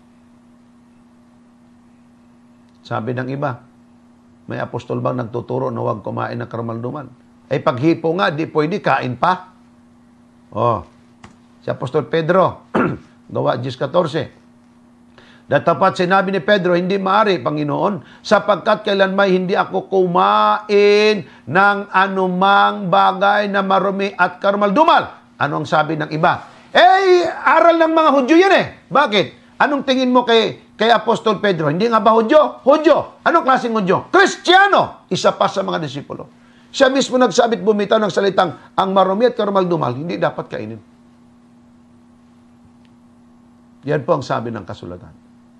Sabi ng iba, may apostol bang nagtuturo na huwag kumain ng karumaldumal? Ay paghipo nga, di pwede, kain pa. Oh, si Apostol Pedro, gawa ten fourteen. Datapat sinabi ni Pedro, hindi maaari, Panginoon, sapagkat kailanmay hindi ako kumain ng anumang bagay na marumi at karumaldumal. Ano ang sabi ng iba? Eh, aral ng mga Hudyo yan eh. Bakit? Anong tingin mo kay, kay Apostol Pedro? Hindi nga ba Hudyo? Hudyo. Anong klaseng Hudyo? Kristiyano. Isa pa sa mga disipulo. Siya mismo nagsabit bumitaw ng salitang, ang marumi at karumaldumal, hindi dapat kainin. Yan po ang sabi ng kasulatan.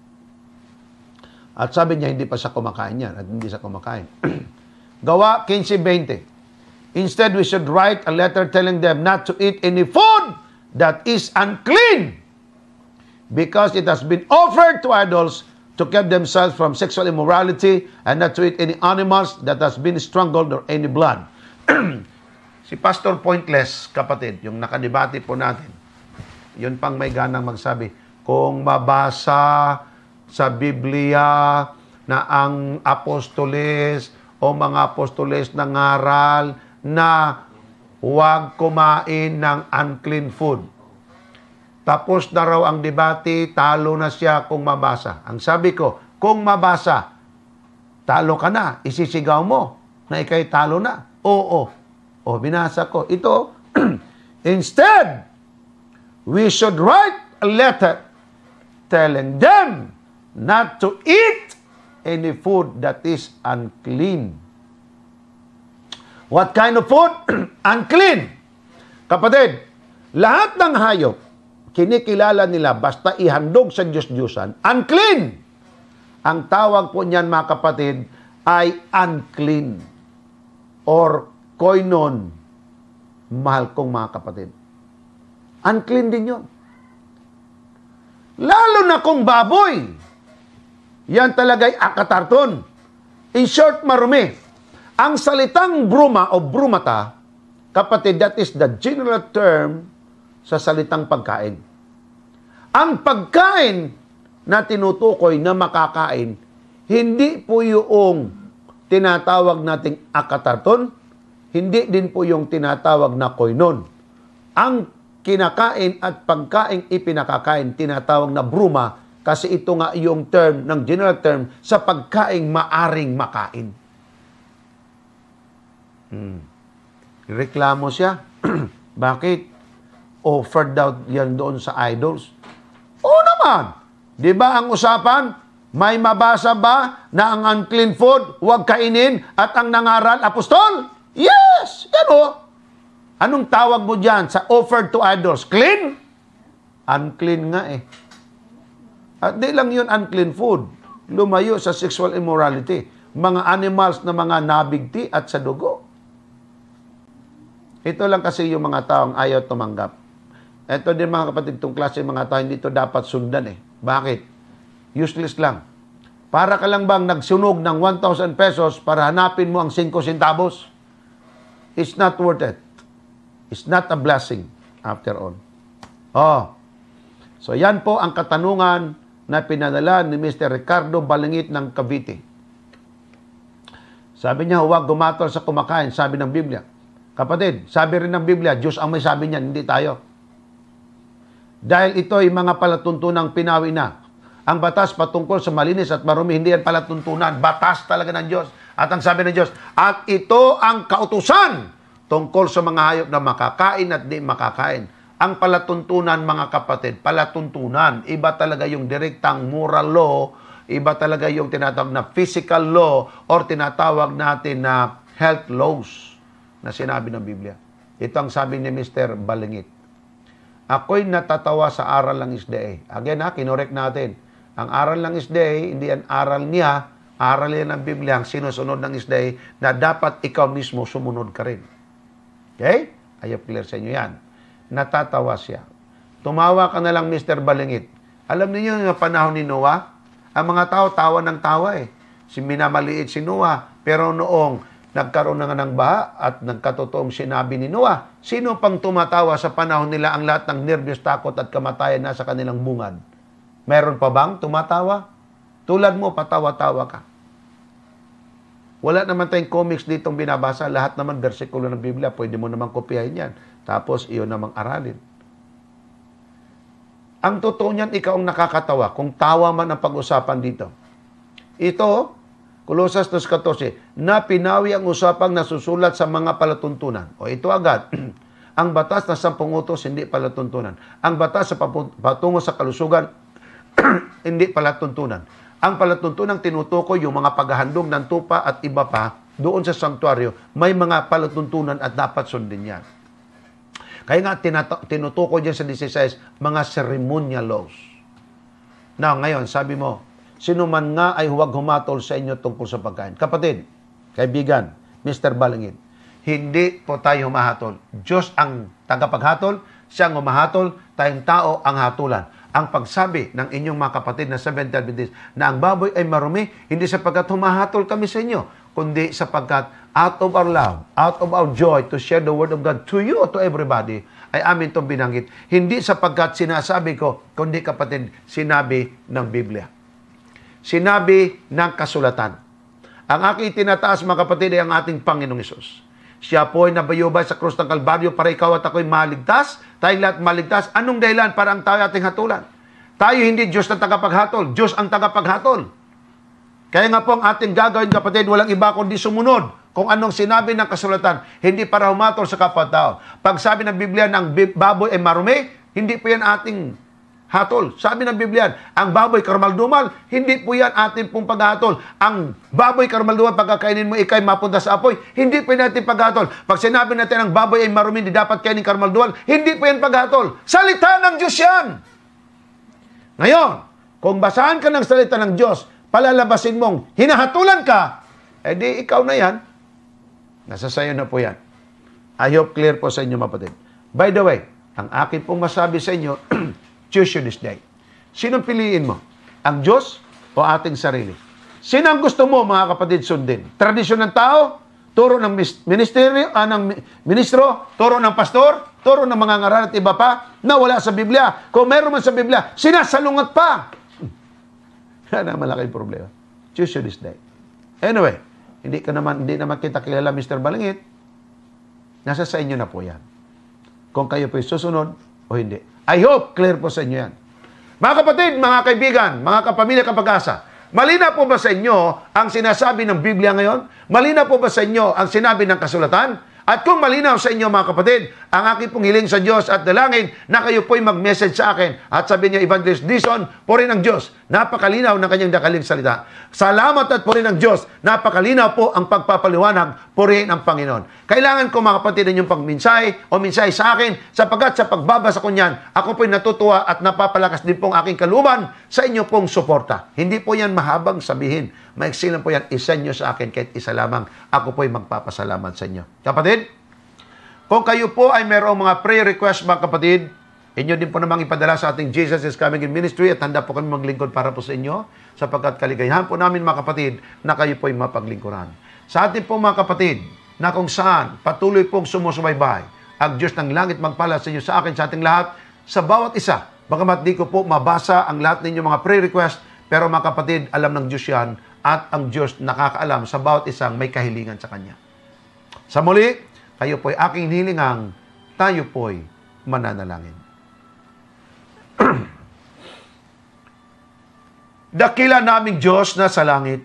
At sabi niya, hindi pa siya kumakain yan. At hindi siya kumakain. Gawa fifteen twenty. Instead, we should write a letter telling them not to eat any food that is unclean because it has been offered to idols to keep themselves from sexual immorality and not to eat any animals that has been strangled or any blood. Si Pastor Pointless, kapatid, yung nakadebate po natin, yun pang may ganang magsabi, kung mabasa sa Biblia na ang apostoles o mga apostoles ng aral na huwag kumain ng unclean food. Tapos na raw ang debate, talo na siya kung mabasa. Ang sabi ko, kung mabasa, talo ka na, isisigaw mo na ikay talo na. Oo. O, binasa ko. Ito, instead, we should write a letter telling them not to eat any food that is unclean. What kind of food? Unclean. Kapatid, lahat ng hayop, kinikilala nila basta ihandog sa Diyos-Diyosan, unclean. Ang tawag po niyan, mga kapatid, ay unclean or koinon. Mahal kong mga kapatid. Unclean din yun. Lalo na kung baboy. Yan talaga'y akatarton. In short, marumi. Ang salitang bruma o brumata, kapatid, that is the general term sa salitang pagkain. Ang pagkain na tinutukoy na makakain, hindi po yung tinatawag nating akatarton, hindi din po yung tinatawag na koinon. Ang kinakain at pagkain ipinakakain, tinatawag na bruma, kasi ito nga yung term, ng general term, sa pagkaing maaring makain. Hmm. Reklamo siya. Bakit? Offered daw yan doon sa idols. Oo naman. Di ba ang usapan? May mabasa ba na ang unclean food, huwag kainin, at ang nangaral, apostol? Yes! Yan o. Anong tawag mo dyan sa offered to idols? Clean? Unclean nga eh. At di lang yun unclean food. Lumayo sa sexual immorality. Mga animals na mga nabigti at sa dugo. Ito lang kasi yung mga taong ayaw tumanggap. Ito din mga kapatid, itong klase mga tao, hindi ito dapat sundan eh. Bakit? Useless lang. Para ka lang bang nagsunog ng one thousand pesos para hanapin mo ang five centavos? It's not worth it. It's not a blessing after all. Oh. So yan po ang katanungan na pinadala ni Mister Ricardo Balingit ng Cavite. Sabi niya, huwag gumatol sa kumakain, sabi ng Biblia. Kapatid, sabi rin ng Biblia, Diyos ang may sabi niyan, hindi tayo. Dahil ito ay mga palatuntunang pinawi na. Ang batas patungkol sa malinis at marumi, hindi yan palatuntunan. Batas talaga ng Diyos. At ang sabi ng Diyos, at ito ang kautusan tungkol sa mga hayop na makakain at di makakain. Ang palatuntunan, mga kapatid, palatuntunan. Iba talaga yung direktang moral law, iba talaga yung tinatawag na physical law or tinatawag natin na health laws na sinabi ng Biblia. Ito ang sabi ni Mister Balingit. Ako'y natatawa sa aral ng isday. Again ha, kinorek natin. Ang aral ng isday, hindi yan aral niya, aral yan ng Biblia, ang sinusunod ng isday, na dapat ikaw mismo sumunod ka rin. Okay? Ayaw clear sa inyo yan. Natatawa siya. Tumawa ka na lang, Mister Balingit. Alam niyo yung panahon ni Noah? Ang mga tao, tawa ng tawa eh. Si minamaliit si Noah. Pero noong nagkaroon na nga ng baha at nagkatotoong sinabi ni Noah, sino pang tumatawa sa panahon nila ang lahat ng nervyos, takot at kamatayan na sa kanilang bungad? Meron pa bang tumatawa? Tulad mo, patawa-tawa ka. Wala naman tayong comics ditong binabasa. Lahat naman versikulo ng Biblia. Pwede mo naman kopyahin yan. Tapos, iyon namang aralin. Ang totoo niyan, ikaw ang nakakatawa. Kung tawa man ang pag-usapan dito. Ito, Colosas two fourteen, na pinawi ang usapang nasusulat sa mga palatuntunan. O ito agad. Ang batas na sampung utos, hindi palatuntunan. Ang batas sa patungo sa kalusugan, hindi palatuntunan. Ang palatuntunan tinutukoy yung mga paghahandog ng tupa at iba pa doon sa sanktuaryo. May mga palatuntunan at dapat sundin yan. Kaya nga tinutukoy dyan sa sixteen, mga ceremonial laws. Now, ngayon, sabi mo, sino man nga ay huwag humatol sa inyo tungkol sa pagkain. Kapatid, kaibigan, Mister Balingit, hindi po tayo humahatol. Diyos ang tagapaghatol, siya ang humahatol, tayong tao ang hatulan. Ang pagsabi ng inyong mga kapatid na Seventh-day Adventist na ang baboy ay marumi, hindi sapagkat humahatol kami sa inyo, kundi sapagkat out of our love, out of our joy to share the word of God to you or to everybody, ay amin itong binanggit. Hindi sapagkat sinasabi ko, kundi kapatid, sinabi ng Biblia. Sinabi ng kasulatan. Ang aking tinataas, mga kapatid, ay ang ating Panginoong Hesus. Siya po ay nabayubay sa krus ng Kalbaryo para ikaw at ako'y maligtas. Tayong lahat maligtas. Anong dahilan para ang tayo ating hatulan? Tayo hindi Diyos na tagapaghatol. Diyos ang tagapaghatol. Kaya nga po ang ating gagawin, kapatid, walang iba kundi sumunod kung anong sinabi ng kasulatan. Hindi para humatol sa kapwa-tao. Pag sabi ng Biblia ng baboy ay marumi, hindi po yan ating hatol. Sabi ng Biblia, ang baboy karmaldumal, hindi po yan ating pong paghatol. Ang baboy karmaldumal, pagkakainin mo, ikay mapunta sa apoy, hindi po yan ating paghatol. Pag sinabi natin ang baboy ay marumi, hindi dapat kainin karmaldumal, hindi po yan paghatol. Salita ng Diyos yan! Ngayon, kung basahan ka ng salita ng Diyos, palalabasin mong hinahatulan ka, edi ikaw na yan. Nasa sayo na po yan. I hope clear po sa inyo, mapatid. By the way, ang akin pong masabi sa inyo, choose you this day. Sinong piliin mo? Ang Diyos o ating sarili? Sino ang gusto mo, mga kapatid, sundin? Tradisyon ng tao? Turo ng ministeryo, ah, ng ministro? Turo ng pastor? Turo ng mga ngaral at iba pa? Na wala sa Biblia. Kung meron man sa Biblia, sinasalungat pa. Yan ang malaking problema. Choose you this day. Anyway, hindi ka naman, hindi naman kita kilala, Mister Balingit. Nasa sa inyo na po yan. Kung kayo po'y susunod o hindi. I hope clear po sa inyo yan. Mga kapatid, mga kaibigan, mga kapamilya, kapag-asa, malinaw po ba sa inyo ang sinasabi ng Biblia ngayon? Malinaw po ba sa inyo ang sinabi ng kasulatan? At kung malinaw sa inyo mga kapatid, ang aking pong hiling sa Diyos at dalangin na kayo po'y mag-message sa akin at sabihin niyo, Evangelist Dison, purihin ng Diyos. Napakalinaw ng kanyang dakaling salita. Salamat at purihin ng Diyos. Napakalinaw po ang pagpapaliwanag, purihin ang Panginoon. Kailangan ko mga kapatid inyong pagminsay o minsay sa akin sapagkat sa pagbabasa ko niyan, ako po'y natutuwa at napapalakas din pong aking kalooban sa inyo pong suporta. Hindi po yan mahabang sabihin. Maiksi lang po yan, isend nyo sa akin kahit isa lamang. Ako po'y magpapasalamat sa inyo. Kapatid, kung kayo po ay mayroong mga prayer request mga kapatid, inyo din po namang ipadala sa ating Jesus is Coming in Ministry at handa po kami maglingkod para po sa inyo sapagkat kaligayahan po namin mga kapatid na kayo po'y mapaglingkuran. Sa ating po mga kapatid na kung saan patuloy pong sumusubaybay, ang Diyos ng langit magpala sa inyo sa akin, sa ating lahat, sa bawat isa. Bagamat di ko po mabasa ang lahat ninyo mga prayer request, pero mga kapatid, alam ng Diyos yan at ang Diyos nakakaalam sa bawat isang may kahilingan sa Kanya. Sa muli, kayo po'y aking hilingang, tayo po'y mananalangin. Dakila naming Diyos na sa langit,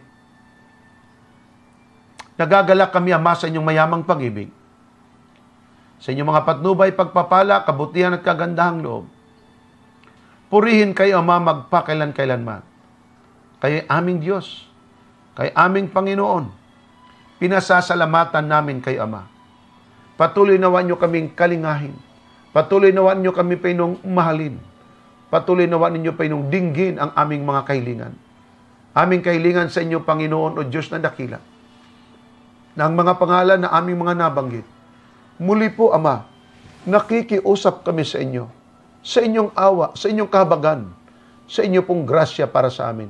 nagagalak kami, Ama, sa inyong mayamang pag-ibig. Sa inyong mga patnubay, pagpapala, kabutihan at kagandahang loob. Purihin kayo, Ama, magpakailan-kailanman. Kayo'y aming Diyos. Kay aming Panginoon, pinasasalamatan namin kay Ama. Patuloy nawa niyo kaming kalingahin. Patuloy nawa niyo kami painong mahalin. Patuloy nawa ninyo painong dinggin ang aming mga kahilingan. Aming kahilingan sa inyo, Panginoon o Diyos na dakila. Na ang mga pangalan na aming mga nabanggit. Muli po, Ama, nakikiusap kami sa inyo. Sa inyong awa, sa inyong kahabagan, sa inyo pong grasya para sa amin.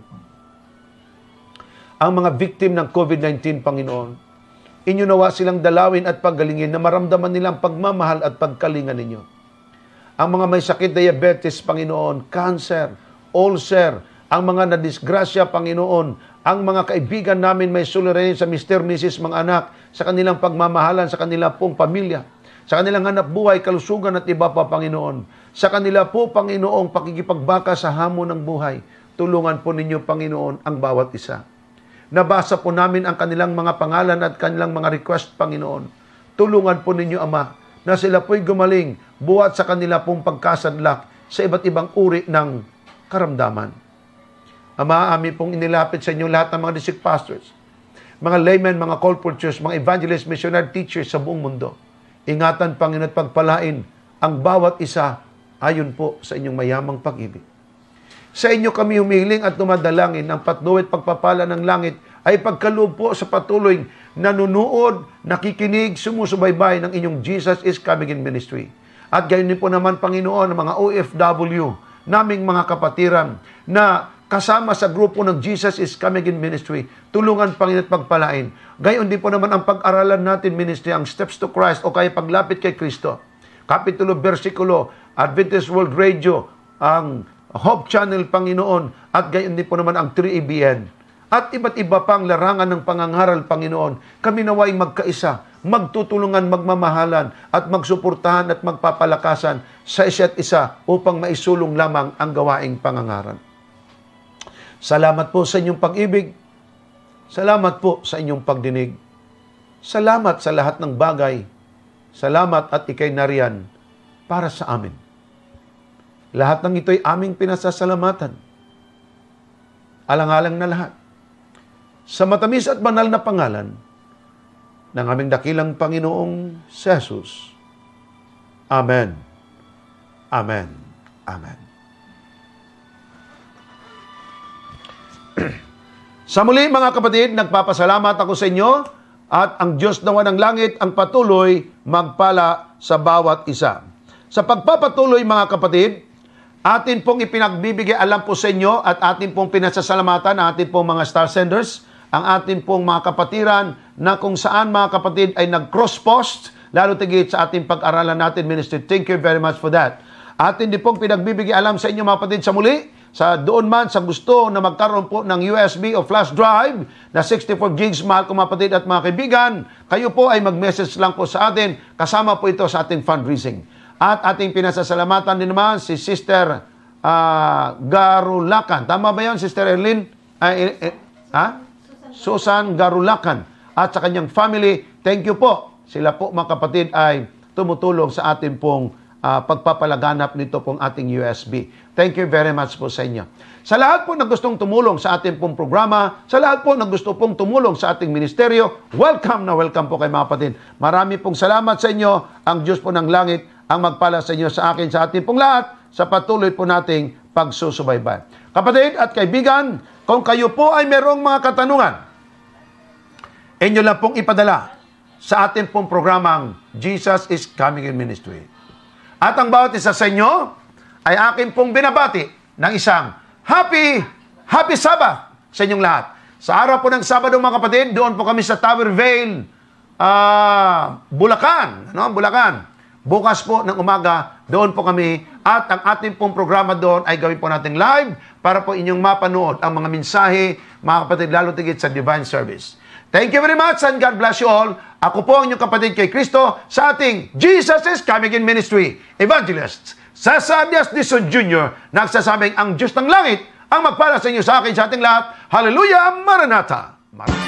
Ang mga victim ng COVID nineteen, Panginoon, inyo nawa silang dalawin at paggalingin na maramdaman nilang pagmamahal at pagkalingan ninyo. Ang mga may sakit diabetes, Panginoon, cancer, ulcer, ang mga nadisgrasya, Panginoon, ang mga kaibigan namin may suliranin sa Mister Missus mga anak, sa kanilang pagmamahalan, sa kanila pong pamilya, sa kanilang hanap buhay, kalusugan at iba pa, Panginoon. Sa kanila po, Panginoong, pakikipagbaka sa hamon ng buhay. Tulungan po ninyo, Panginoon, ang bawat isa. Nabasa po namin ang kanilang mga pangalan at kanilang mga request, Panginoon. Tulungan po ninyo, Ama, na sila po'y gumaling buhat sa kanila pong pagkasadlak sa iba't ibang uri ng karamdaman. Ama, amin pong inilapit sa inyo lahat ng mga district pastors, mga laymen, mga call preachers, mga evangelist, missionary teachers sa buong mundo. Ingatan, Panginoon, at pagpalain ang bawat isa ayon po sa inyong mayamang pag-ibig. Sa inyo kami humihiling at dumadalangin ng patnuwi at pagpapala ng langit ay pagkaloob po sa patuloy nanunood, nakikinig, sumusubaybay ng inyong Jesus is Coming in Ministry. At gayon din po naman, Panginoon, ng mga O F W, naming mga kapatiran na kasama sa grupo ng Jesus is Coming in Ministry. Tulungan, Panginoon, at pagpalain. Gayon din po naman ang pag-aralan natin, ministry, ang Steps to Christ o kaya paglapit kay Kristo. Kapitulo, versikulo, Adventist World Radio, ang Hope Channel, Panginoon, at gayon din po naman ang three A B N. At iba't iba pang larangan ng pangangaral, Panginoon. Kami naway magkaisa, magtutulungan, magmamahalan, at magsuportahan at magpapalakasan sa isa't isa upang maisulong lamang ang gawaing pangangaral. Salamat po sa inyong pag-ibig. Salamat po sa inyong pagdinig. Salamat sa lahat ng bagay. Salamat at ikay nariyan para sa amin. Lahat ng ito'y aming pinasasalamatan. Alang-alang na lahat. Sa matamis at banal na pangalan ng aming dakilang Panginoong Jesus. Amen. Amen. Amen. Sa muli, mga kapatid, nagpapasalamat ako sa inyo at ang Diyos nawa ng langit ang patuloy magpala sa bawat isa. Sa pagpapatuloy, mga kapatid, atin pong ipinagbibigay alam po sa inyo at atin pong pinasasalamatan ang atin pong mga star senders, ang atin pong mga kapatiran na kung saan, mga kapatid, ay nag-cross-post, lalo tigit sa ating pag-aralan natin, ministry. Thank you very much for that. Atin din pong pinagbibigay alam sa inyo, mga kapatid, sa muli, sa doon man sa gusto na magkaroon po ng U S B o flash drive na sixty-four gigs, mahal kong mga kapatid at mga kaibigan, kayo po ay mag-message lang po sa atin, kasama po ito sa ating fundraising. At ating pinasasalamatan din naman si Sister uh, Garulacan. Tama ba yan, Sister Erlyn? Uh, eh, eh, ha? Susan Garulacan. At sa kanyang family, thank you po Sila po mga kapatid ay tumutulong sa ating pong uh, pagpapalaganap nito pong ating U S B. Thank you very much po sa inyo. Sa lahat po na gustong tumulong sa ating pong programa, sa lahat po na gusto pong tumulong sa ating ministeryo, welcome na welcome po kay mga kapatid. Marami pong salamat sa inyo. Ang Diyos po ng langit ang magpala sa inyo, sa akin, sa ating pong lahat, sa patuloy po nating pagsusubaybay. Kapatid at kaibigan, kung kayo po ay merong mga katanungan, inyo lang pong ipadala sa ating pong programang Jesus is Coming in Ministry. At ang bawat isa sa inyo ay akin pong binabati ng isang Happy, Happy Sabbath sa inyong lahat. Sa araw po ng Sabado mga kapatid, doon po kami sa Tower Vale, uh, Bulacan. Ano? Bulacan. Bukas po ng umaga, doon po kami. At ang ating pong programa doon ay gawin po natin live para po inyong mapanood ang mga mensahe, mga kapatid, lalo tigit sa Divine Service. Thank you very much and God bless you all. Ako po ang inyong kapatid kay Kristo sa ating Jesus is Coming in Ministry. Evangelist Cesar Diaz-Dizon Junior nagsasabing ang Diyos ng langit ang magpala sa inyo, sa akin, sa ating lahat. Hallelujah, Maranatha. Maranatha.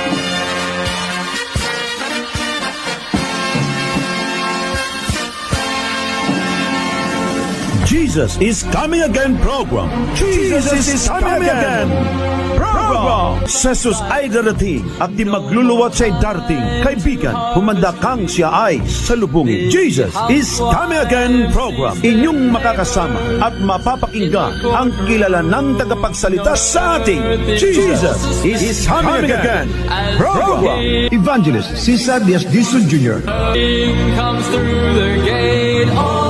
Jesus is Coming Again program. Jesus is Coming Again program. Sa Jesus ay darating at di magluluwat siya'y darating. Kaibigan, humanda kang siya ay salubungin. Jesus is Coming Again program. Inyong makakasama at mapapakinggan ang kilala ng tagapagsalita sa ating Jesus is Coming Again program. Evangelist Cesar Diaz-Dizon Junior King comes through the gate.